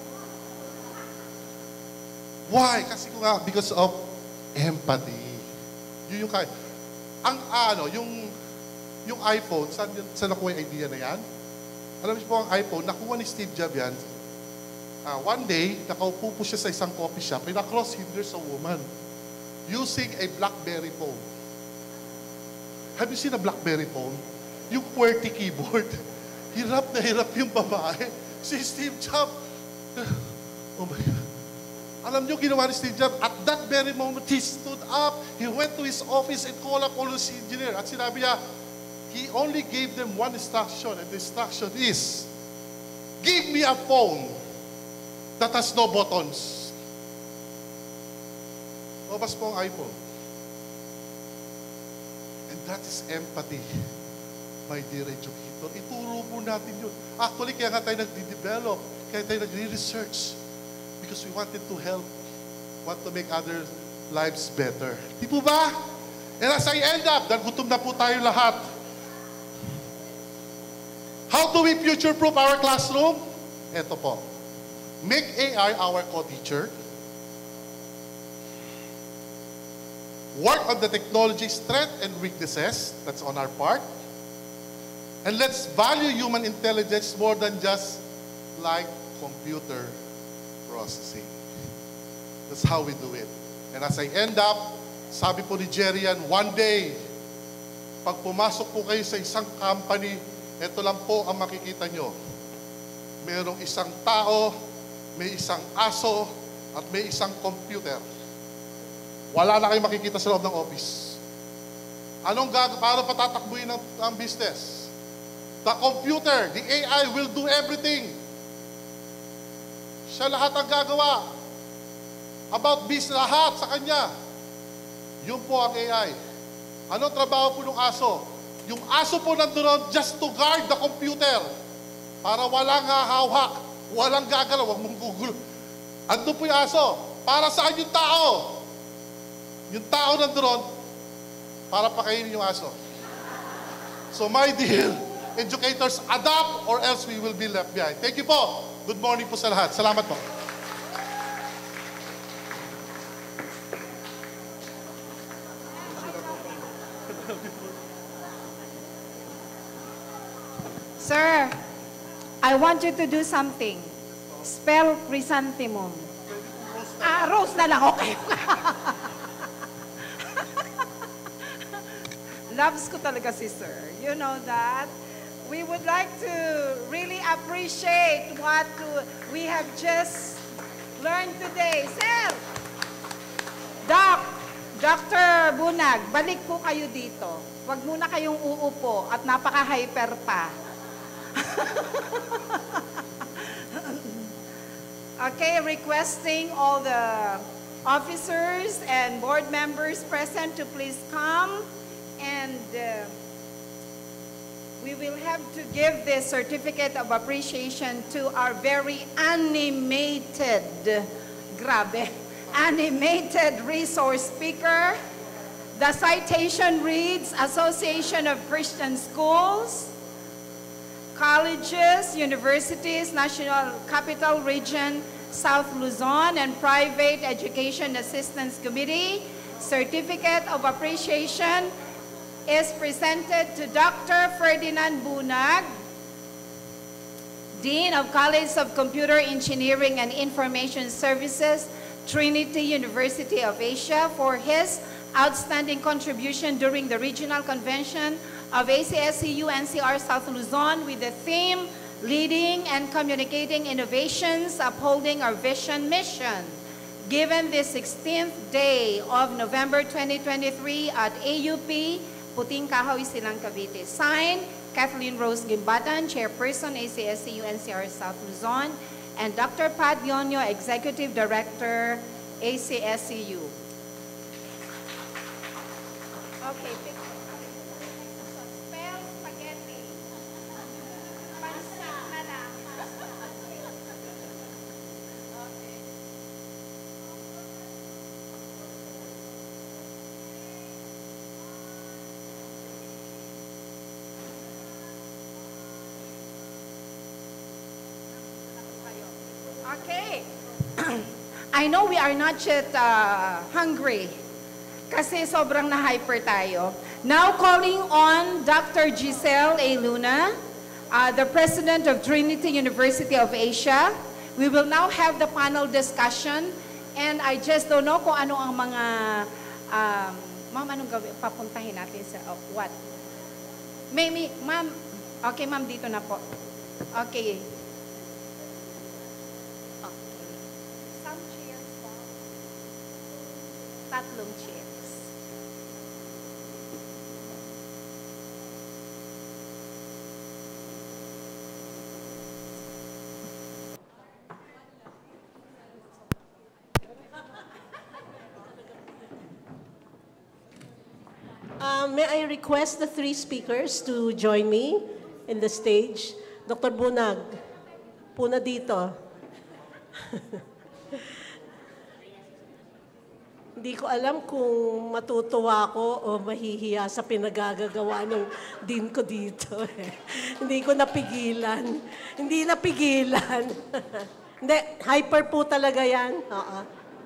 Why? Kasi ko nga, because of empathy. Yun yung kaya. Ang ano, yung yung iPhone, saan, saan nakuha yung idea na yan? Alam niyo po ang iPhone, nakuha ni Steve Jobs yan. Uh, one day, nakaupo po siya sa isang coffee shop, and across him, there's a woman using a BlackBerry phone. Have you seen a BlackBerry phone? Yung QWERTY keyboard. Hirap na hirap yung babae. Si Steve Jobs. Oh my God. Alam niyo, ginawa ni Steve Jobs, at that very moment, he stood up, he went to his office and called up all his engineer. At sinabi niya, he only gave them one instruction, and the instruction is, give me a phone that has no buttons. Mabas po ang iPhone. And that is empathy, my dear educator. Ituro po natin yun. Actually, kaya nga tayo nagdi-develop, kaya tayo nagre-research. Because we wanted to help, want to make other lives better. Di po ba? And as I end up, dahil gutom na po tayo lahat, how do we future-proof our classroom? Ito po. Make A I our co-teacher. Work on the technology strengths and weaknesses. That's on our part. And let's value human intelligence more than just like computer processing. That's how we do it. And as I end up, sabi po ni Jerry yan, one day, pag pumasok po kayo sa isang company, ito lang po ang makikita nyo. Merong isang tao, may isang aso, at may isang computer. Wala na kayong makikita sa loob ng office. Anong gag paano patatakbuhin ang, ang business? The computer, the A I will do everything. Siya lahat ang gagawa. About business, lahat sa kanya. Yun po ang A I. Anong trabaho po ng aso? Yung aso po nandun just to guard the computer. Para walang hahawak, walang gagalaw, wag mong gugulo. Ando po yung aso. Para saan yung tao? Yung tao nandun para pakainin yung aso. So my dear educators, adapt or else we will be left behind. Thank you po. Good morning po sa lahat. Salamat po. Sir, I want you to do something. Spell chrysanthemum. Ah, rose na lang. Okay. Loves ko talaga si Sir. You know that. We would like to really appreciate what we have just learned today. Sir! Doc, Doctor Bunag, balik po kayo dito. Huwag muna kayong uupo at napaka-hyper pa. Okay, requesting all the officers and board members present to please come, and uh, we will have to give this certificate of appreciation to our very animated, grabe, animated resource speaker. The citation reads, Association of Christian Schools, Colleges, Universities, National Capital Region, South Luzon, and Private Education Assistance Committee. Certificate of Appreciation is presented to Doctor Ferdinand Bunag, Dean of College of Computer Engineering and Information Services, Trinity University of Asia, for his outstanding contribution during the Regional Convention of A C S C U N C R South Luzon with the theme, Leading and Communicating Innovations, Upholding Our Vision Mission. Given the sixteenth day of November twenty twenty-three at A U P, Puting Kahoy, Silang, Cavite. Signed, Kathleen Rose Gimbatan, Chairperson, A C S C U N C R South Luzon, and Doctor Pat Dionyo, Executive Director, A C S C U. Okay, picture. So, spell spaghetti. Pansit na lang. Okay. Okay. I know we are not yet uh, hungry. Kasi sobrang na-hyper tayo. Now calling on Doctor Giselle A. Luna, uh, the President of Trinity University of Asia. We will now have the panel discussion, and I just don't know kung ano ang mga, um, ma'am, anong gawin? Papuntahin natin sa, oh, what? Maybe, ma'am, okay, ma'am, dito na po. Okay. Okay. Some chairs po. Tatlong chairs. Uh, may I request the three speakers to join me in the stage? Doctor Bunag, puna dito. Hindi ko alam kung matutuwa ako o mahihiya sa pinagagagawa ng din ko dito. Hindi ko napigilan. Hindi napigilan. Hindi, hyper po talaga yan. Oo.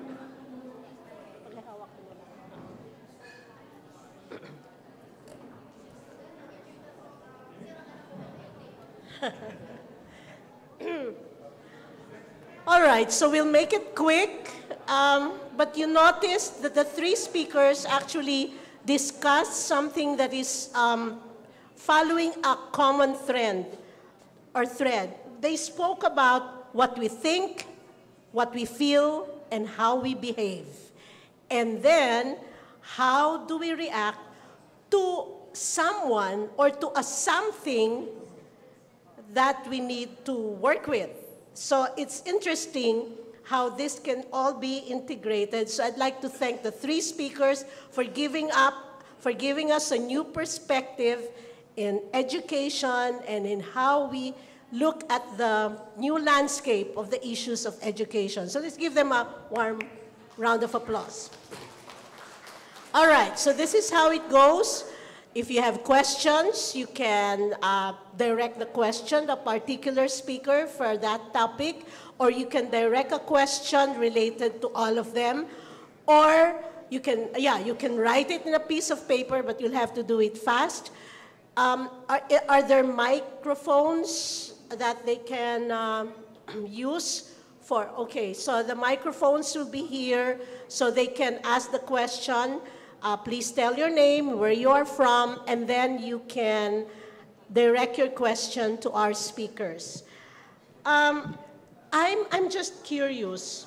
All right, so we'll make it quick. Um, but you notice that the three speakers actually discussed something that is um, following a common trend or thread. They spoke about what we think, what we feel, and how we behave. And then, how do we react to someone or to a something that we need to work with. So it's interesting how this can all be integrated. So I'd like to thank the three speakers for giving up, for giving us a new perspective in education and in how we look at the new landscape of the issues of education. So let's give them a warm round of applause. All right, so this is how it goes. If you have questions, you can uh, direct the question to a particular speaker for that topic, or you can direct a question related to all of them, or you can, yeah, you can write it in a piece of paper, but you'll have to do it fast. Um, are, are there microphones that they can um, use for? Okay, so the microphones will be here so they can ask the question. Uh, please tell your name, where you are from, and then you can direct your question to our speakers. Um, I'm, I'm just curious.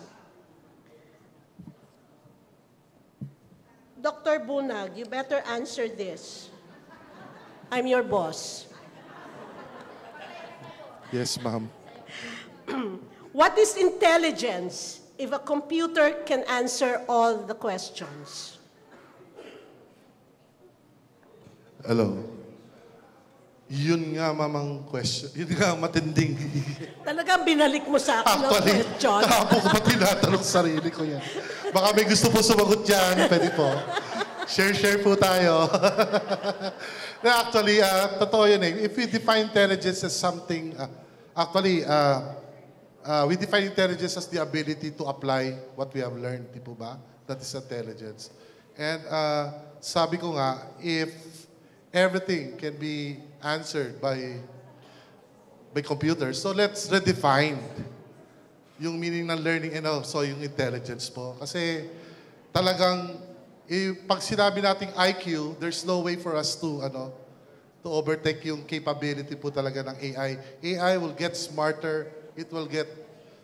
Doctor Bunag, you better answer this. I'm your boss. Yes, ma'am. What is intelligence if a computer can answer all the questions? Hello. Yun nga, mamang question. Yun nga, matinding. Talagang binalik mo sa akin ang Actually, question. tapo ko ba tinatanong sarili ko yan? Baka may gusto po sumagot yan. Pwede po. Share-share po tayo. No, actually, uh, totoo yun eh. If we define intelligence as something, uh, actually, uh, uh, we define intelligence as the ability to apply what we have learned, di po ba? That is intelligence. And uh, sabi ko nga, if everything can be answered by by computers. So let's redefine yung meaning ng learning and also yung intelligence po. Kasi talagang eh, pag sinabi nating I Q, there's no way for us to ano to overtake yung capability po talaga ng A I. A I will get smarter, it will get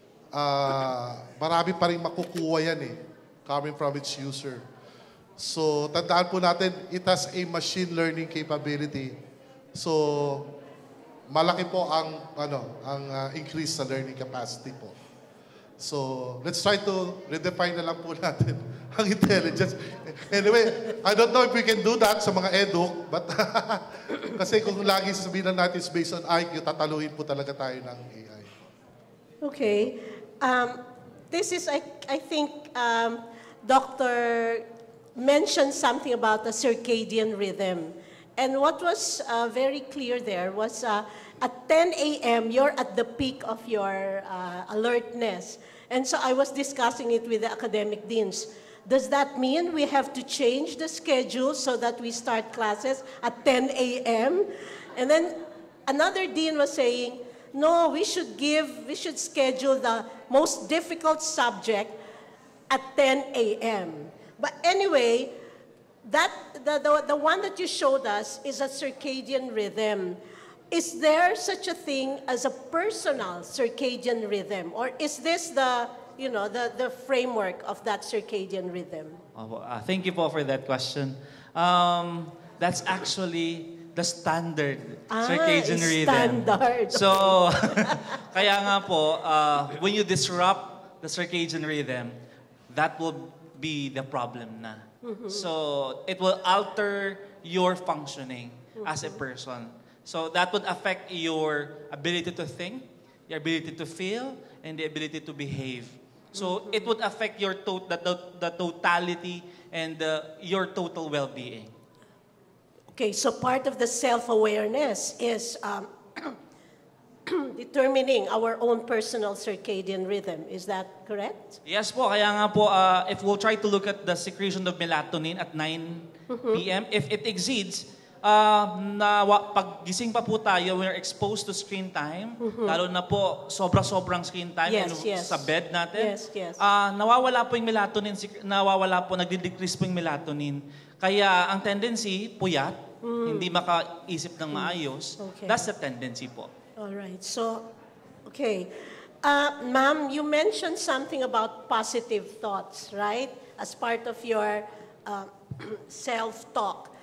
uh, marami pa rin makukuha yan eh, coming from its user. So, tandaan po natin, it has a machine learning capability. So, malaki po ang ano, ang uh, increase sa learning capacity po. So, let's try to redefine na lang po natin ang intelligence. Anyway, I don't know if we can do that sa mga edu, but kasi kung lagi sasabihin lang natin is based on I Q, tataluhin po talaga tayo ng A I. Okay. Um, this is, I, I think, um, Doctor mentioned something about the circadian rhythm. And what was uh, very clear there was uh, at ten A M, you're at the peak of your uh, alertness. And so I was discussing it with the academic deans. Does that mean we have to change the schedule so that we start classes at ten A M? And then another dean was saying, no, we should give, we should schedule the most difficult subject at ten A M But anyway, that the, the, the one that you showed us is a circadian rhythm. Is there such a thing as a personal circadian rhythm? Or is this the, you know, the, the framework of that circadian rhythm? Oh, uh, thank you po for that question. Um, that's actually the standard Ah, circadian rhythm. standard. So, kaya nga po, uh, when you disrupt the circadian rhythm, that will be the problem na. Mm-hmm. So, it will alter your functioning mm-hmm. as a person. So, that would affect your ability to think, your ability to feel, and the ability to behave. So, mm-hmm. it would affect your to the, the, the totality and the, your total well-being. Okay, so part of the self-awareness is um, determining our own personal circadian rhythm. Is that correct? Yes po, kaya nga po, uh, if we'll try to look at the secretion of melatonin at nine P M, if it exceeds, uh, na, pag gising pa po tayo, we're exposed to screen time, lalo na po sobra-sobrang screen time Yes, and yes. sa bed natin, Yes, yes. Uh, nawawala po yung melatonin, nawawala po, nagdi-decrease po yung melatonin. Kaya ang tendency, puyat, hindi makaisip ng maayos, Okay. that's the tendency po. All right. So, okay. Uh, Ma'am, you mentioned something about positive thoughts, right? As part of your uh, self-talk.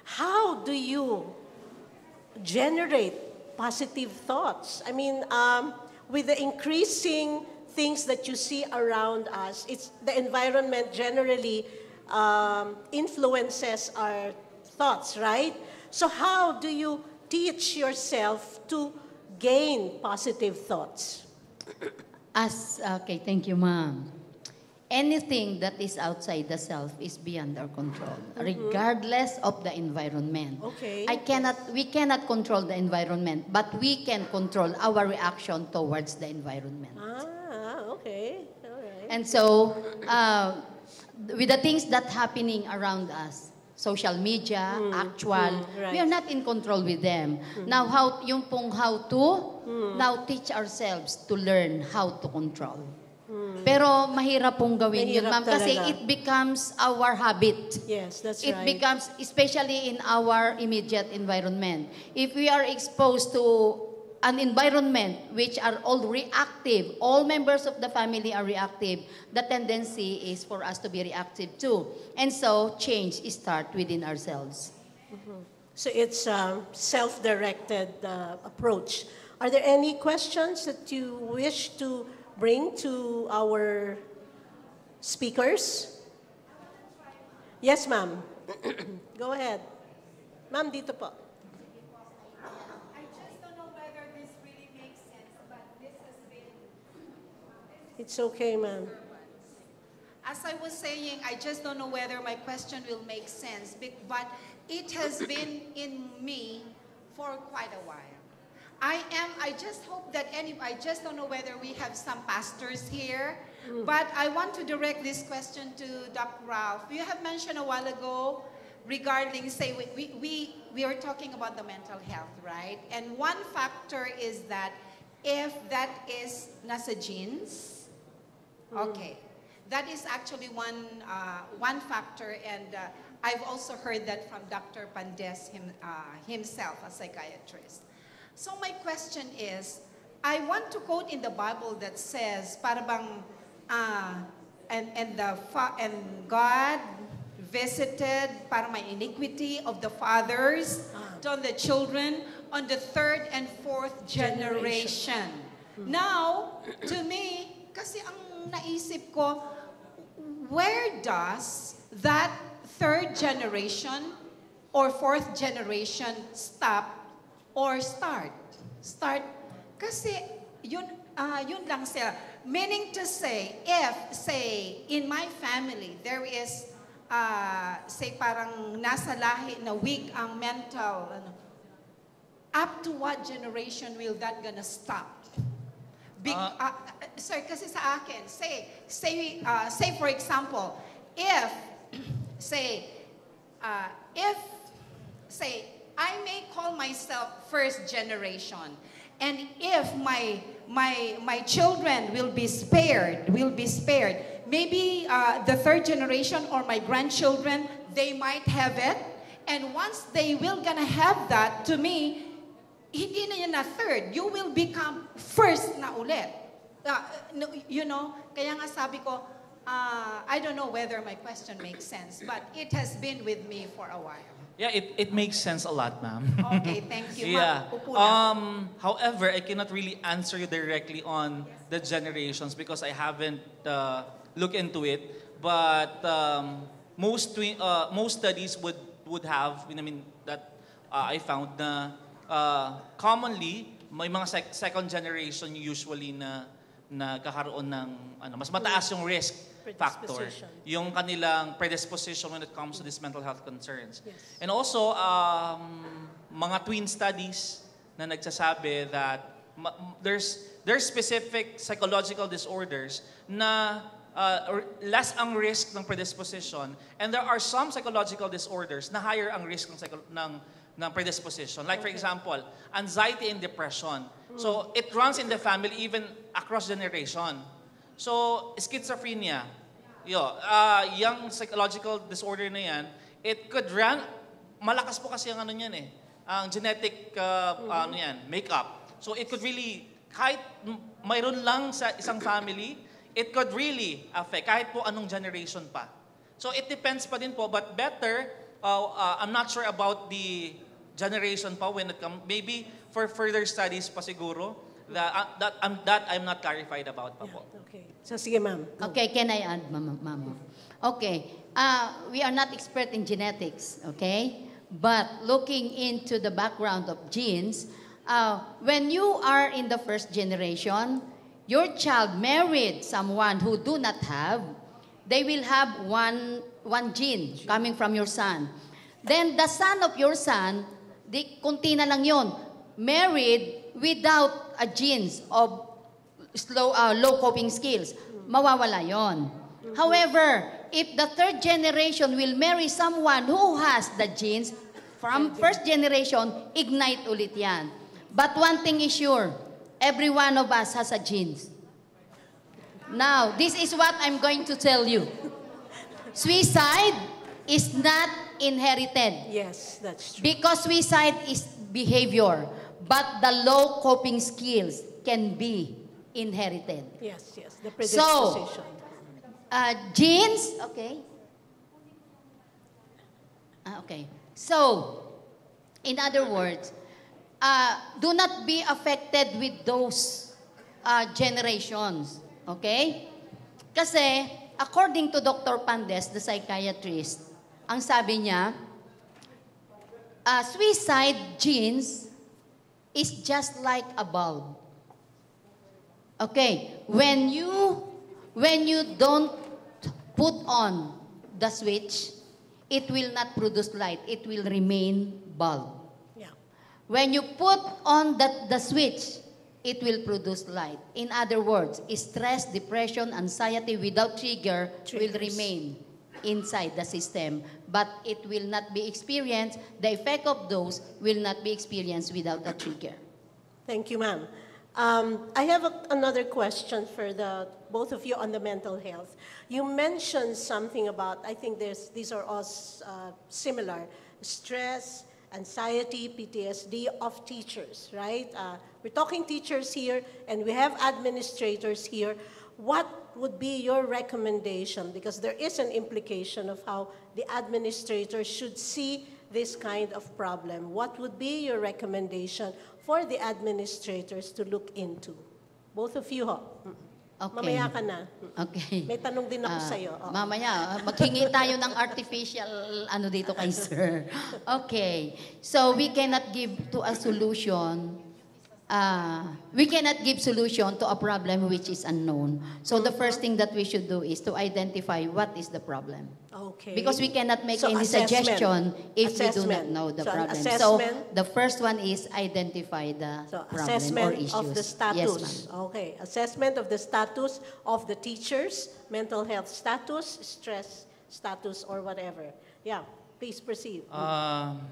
how do you generate positive thoughts? I mean, um, with the increasing things that you see around us, it's the environment generally um, influences our thoughts, right? So how do you teach yourself to gain positive thoughts? As, okay, thank you, ma'am. Anything that is outside the self is beyond our control, regardless of the environment. Okay. I cannot, we cannot control the environment, but we can control our reaction towards the environment. Ah, okay. All right. And so, uh, with the things that happening around us, social media, actual, mm, right. we are not in control with them. Now, how, yung pong how to, now teach ourselves to learn how to control. Pero mahirap pong gawin yun, Mahirap ma'am, kasi talaga. it becomes our habit. Yes, that's It right. becomes, especially in our immediate environment. If we are exposed to an environment which are all reactive, all members of the family are reactive, the tendency is for us to be reactive too. And so, change start within ourselves. So it's a self-directed uh, approach. Are there any questions that you wish to bring to our speakers? Yes, ma'am. Go ahead. Ma'am, dito po. I just don't know whether this really makes sense, but this has been, It's okay, ma'am. as I was saying, I just don't know whether my question will make sense, bec- but it has been in me for quite a while. I am, I just hope that any, I just don't know whether we have some pastors here, but I want to direct this question to Doctor Ralph. You have mentioned a while ago regarding, say, we, we, we, we are talking about the mental health, right? And one factor is that if that is nasa genes, okay, that is actually one, uh, one factor, and uh, I've also heard that from Doctor Pandes him, uh, himself, a psychiatrist. So my question is, I want to quote in the Bible that says, para bang, uh, and, and, the fa- and God visited para may iniquity of the fathers on the children on the third and fourth generation. Now, to me, kasi ang naisip ko, where does that third generation or fourth generation stop or start? Start. Kasi yun, uh, yun lang sila. Meaning to say, if, say, in my family, there is, uh, say, parang nasa lahi na weak ang mental, ano, up to what generation will that gonna stop? Big, Uh, uh, uh, sir, kasi sa akin, say, say, uh, say for example, if, say, uh, if, say, I may call myself first generation, and if my my my children will be spared, will be spared, maybe uh, the third generation or my grandchildren, they might have it, and once they will gonna have that, to me, hindi na yun na third, you will become first na ulit. Uh, no, you know, kaya nga sabi ko, uh, I don't know whether my question makes sense, but it has been with me for a while. Yeah, it, it makes sense a lot, ma'am. Okay, thank you. Yeah. Ma'am, upo na. Um, however, I cannot really answer you directly on the generations because I haven't uh, looked into it. But um, most twi- uh, most studies would would have, I mean, that uh, I found na uh, commonly may mga sec- second generation usually na nagkakaroon ng ano, mas mataas yung risk factor, Predisposition. yung kanilang predisposition when it comes to these mental health concerns. Yes. And also, um, mga twin studies na nagsasabi that ma- m- there's there's specific psychological disorders na uh, or less ang risk ng predisposition, and there are some psychological disorders na higher ang risk ng, psycho- ng, ng predisposition. Like for example, anxiety and depression. So it runs in the family even across generation. So, schizophrenia, yo, uh, yung psychological disorder na yan, it could run, malakas po kasi ang ano yan eh, ang genetic, uh, ano yan, makeup. So, it could really, kahit m- mayroon lang sa isang family, it could really affect, kahit po anong generation pa. So, it depends pa din po, but better uh, uh, I'm not sure about the generation pa when it comes. Maybe for further studies pa siguro. That, uh, that, I'm, that I'm not clarified about pa po. Okay. So, sige, ma'am. Go. Okay, can I add, Mama? Mama? Okay, uh, we are not expert in genetics, okay? But looking into the background of genes, uh, when you are in the first generation, your child married someone who do not have, they will have one, one gene coming from your son. Then the son of your son, di, kunti na lang yun, married without a genes of slow, uh, low coping skills, mawawala yon. However, if the third generation will marry someone who has the genes, from first generation, ignite ulit yan. But one thing is sure, every one of us has a genes. Now, this is what I'm going to tell you. Suicide is not inherited. Yes, that's true. Because suicide is behavior. But the low coping skills can be inherited. Yes, yes, the predisposition. So, uh, genes, okay. Ah, okay. So, in other words, uh, do not be affected with those uh, generations. Okay? Kasi, according to Doctor Pandes, the psychiatrist, ang sabi niya, uh, suicide genes is just like a bulb. Okay, when you when you don't put on the switch, it will not produce light. It will remain bulb. Yeah. When you put on the, the switch, it will produce light. In other words, stress, depression, anxiety without trigger will Triggers. remain inside the system, but it will not be experienced, the effect of those will not be experienced without a trigger. Thank you, ma'am. Um, I have a, another question for the both of you on the mental health. You mentioned something about, I think there's, these are all uh, similar, stress, anxiety, P T S D of teachers, right? Uh, we're talking teachers here, and we have administrators here. What would be your recommendation? Because there is an implication of how the administrator should see this kind of problem. What would be your recommendation for the administrators to look into? Both of you, ho. Okay. Mamaya ka na. Okay. May tanong din ako Ah, sa'yo. Oo. Mamaya, maghingi tayo ng artificial ano dito kay sir. Okay. So we cannot give to a solution Uh, we cannot give solution to a problem which is unknown. So the first thing that we should do is to identify what is the problem. Okay. Because we cannot make So, any assessment. suggestion if we do not Assessment. know the So, an problem. So assessment. the first one is identify the So, problem or assessment issues. of the status. Yes, ma'am. Okay, assessment of the status of the teachers, mental health status, stress status, or whatever. Yeah, please proceed. Um,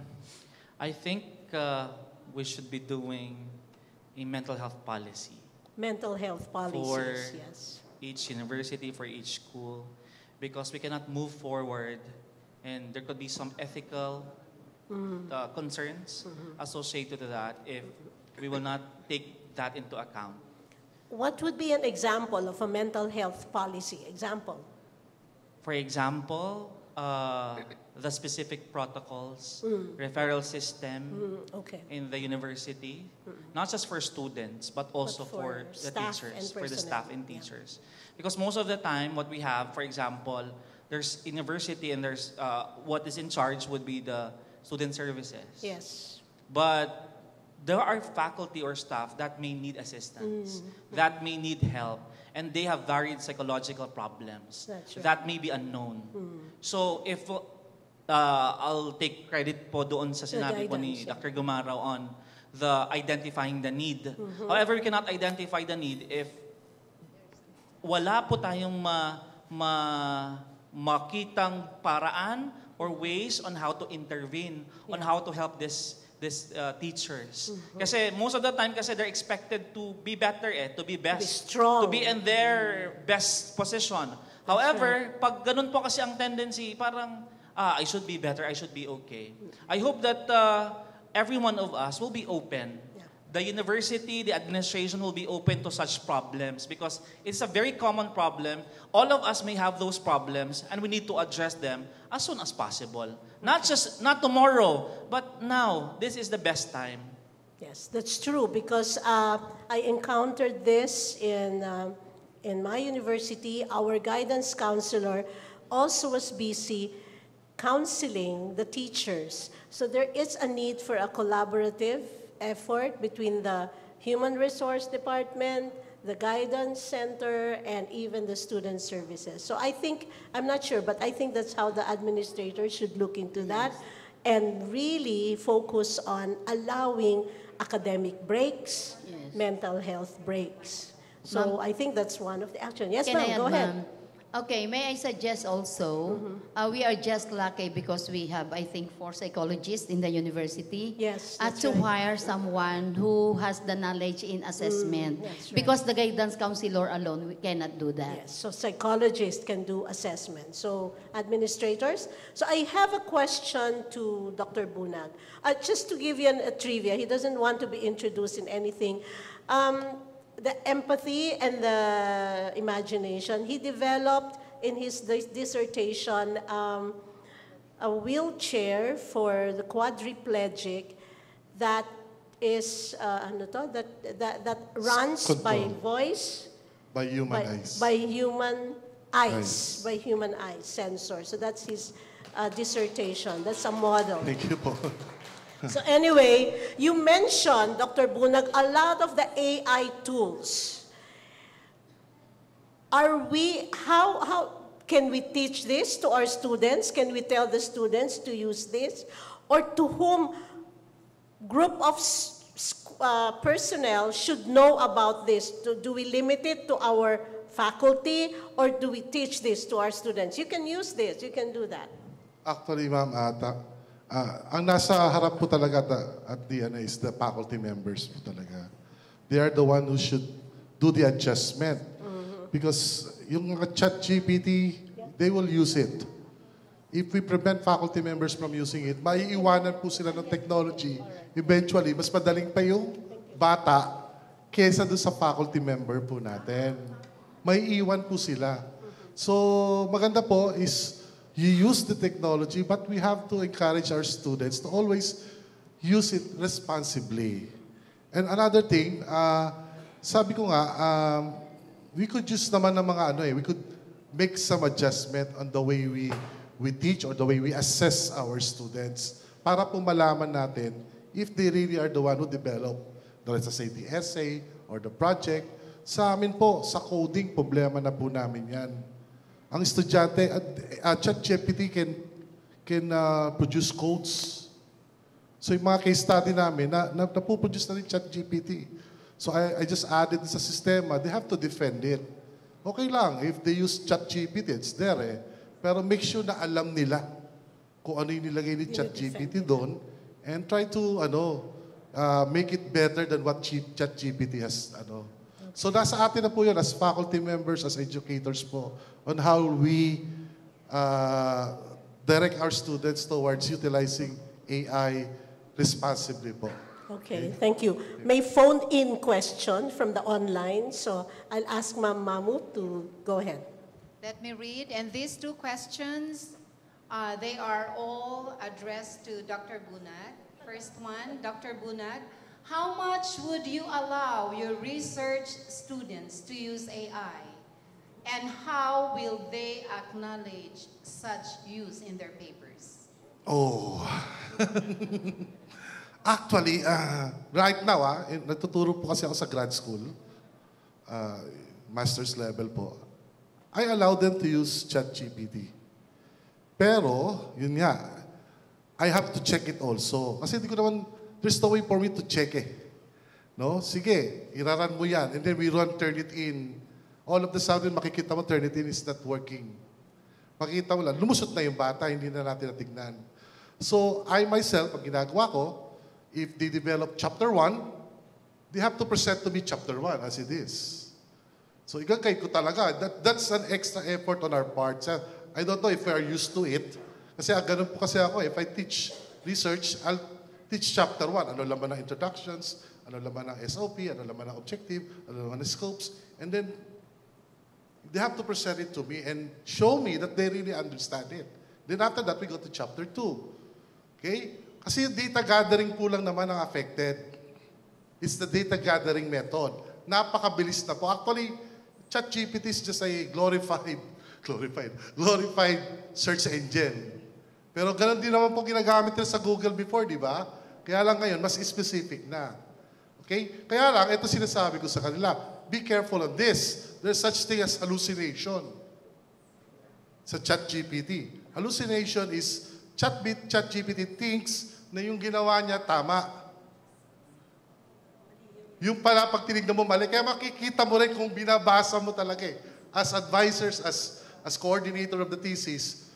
I think uh, we should be doing a mental health policy Mental health policies, for yes. each university, for each school, because we cannot move forward and there could be some ethical uh, concerns associated to that if we will not take that into account. What would be an example of a mental health policy? Example. For example, uh, the specific protocols, referral system Mm, okay. in the university, not just for students, but also But for for, the staff teachers, and for the personnel, staff and yeah. teachers. Because most of the time, what we have, for example, there's university and there's uh, what is in charge would be the student services. Yes. But there are faculty or staff that may need assistance, that may need help, and they have varied psychological problems That's right. that may be unknown. So if uh, I'll take credit po doon sa sinabi po ni guidance, yeah. Doctor Gumaraw on the identifying the need. However, we cannot identify the need if wala po tayong ma, ma, makitang paraan or ways on how to intervene, on how to help this this uh, teachers. Kasi most of the time kasi they're expected to be better eh, to be best, strong. to be in their best position. However, pag ganun po kasi ang tendency, parang ah, I should be better, I should be okay. I hope that uh, every one of us will be open the university, the administration will be open to such problems because it's a very common problem. All of us may have those problems and we need to address them as soon as possible. Not just, not tomorrow, but now. This is the best time. Yes, that's true because uh, I encountered this in, uh, in my university. Our guidance counselor also was busy counseling the teachers. So there is a need for a collaborative effort between the Human Resource Department, the Guidance Center, and even the Student Services. So I think, I'm not sure, but I think that's how the administrators should look into that and really focus on allowing academic breaks, Yes. mental health breaks. So Ma'am- I think that's one of the actions. Yes, Can I ma'am, add, go ahead. ma'am? Okay, may I suggest also, uh, we are just lucky because we have, I think, four psychologists in the university. Yes, Uh, that's to right. hire someone who has the knowledge in assessment. that's right. Because the guidance counselor alone, we cannot do that. Yes, so psychologists can do assessment. So administrators. So I have a question to Doctor Bunag. Uh, just to give you an, a trivia, he doesn't want to be introduced in anything. Um, the empathy and the imagination, he developed in his dis- dissertation um, a wheelchair for the quadriplegic that is, uh, ano to? that, that, that runs by Control. voice, By human by, eyes. by human eyes, Eyes. by human eyes, sensor. So that's his uh, dissertation. That's a model. Thank you po. So anyway, you mentioned, Doctor Bunag, a lot of the A I tools. Are we, how, how can we teach this to our students? Can we tell the students to use this? Or to whom group of s- s- uh, personnel should know about this? Do, do we limit it to our faculty or do we teach this to our students? You can use this, you can do that. Actually, ma'am, ata, ah, ang nasa harap po talaga at, at the ano, is the faculty members po talaga. They are the one who should do the adjustment. Because yung mga chat G P T, they will use it. If we prevent faculty members from using it, maiiwanan po sila ng technology. Eventually, mas madaling pa yung bata kesa doon sa faculty member po natin. Maiiwan po sila. So, maganda po is you use the technology, but we have to encourage our students to always use it responsibly. And another thing, uh, sabi ko nga, um, we could use naman ng mga ano eh, we could make some adjustment on the way we we teach or the way we assess our students para po malaman natin if they really are the one who develop, let's say, the essay or the project. Sa amin po, sa coding, problema na po namin yan. Ang estudyante, at uh, ChatGPT can, can uh, produce codes. So yung mga case study namin, na, na, napuproduce na rin ChatGPT. So I, I just added sa sistema, they have to defend it. Okay lang, if they use ChatGPT, it's there eh. Pero make sure na alam nila kung ano yung nilagay ni ChatGPT doon and try to ano uh, make it better than what ChatGPT has ano. So nasa atin na po yun as faculty members, as educators po, on how we uh, direct our students towards utilizing A I responsibly po. Okay, thank you. May phone-in question from the online, so I'll ask Ma'am Mamu to go ahead. Let me read. And these two questions, uh, they are all addressed to Doctor Bunag. First one, Doctor Bunag, how much would you allow your research students to use A I? And how will they acknowledge such use in their papers? Oh. Actually, uh, right now, ah, eh, nagtuturo po kasi ako sa grad school, uh, master's level po. I allow them to use ChatGPT. Pero, yun nga, I have to check it also. Kasi hindi ko naman, there's no way for me to check eh. No? Sige, iraran mo yan. And then we run, turn it in. All of the sudden, makikita mo, turn it in is not working. Makikita mo lang, lumusot na yung bata, hindi na natin natignan. So, I myself, pag ginagawa ko, if they develop chapter one, they have to present to me chapter one as it is. So, igagay ko talaga. That, that's an extra effort on our part. So, I don't know if we are used to it. Kasi ah, ganun po kasi ako. If I teach research, I'll teach chapter one. Ano laman ng introductions, ano laman ng S O P, ano laman ng objective, ano laman ng scopes, and then they have to present it to me and show me that they really understand it. Then after that, we go to chapter two. Okay? Kasi yung data gathering po lang naman ang affected. It's the data gathering method. Napakabilis na po. Actually, ChatGPT is just a glorified, glorified, glorified search engine. Pero ganun din naman po ginagamit nila sa Google before, di ba? Kaya lang ngayon, mas specific na. Okay? Kaya lang, ito sinasabi ko sa kanila, be careful on this. There's such thing as hallucination sa ChatGPT. Hallucination is Chat ChatGPT thinks na yung ginawa niya tama. Yung pala pag tinignan mo mali, kaya makikita mo rin kung binabasa mo talaga eh. As advisors, as, as coordinator of the thesis,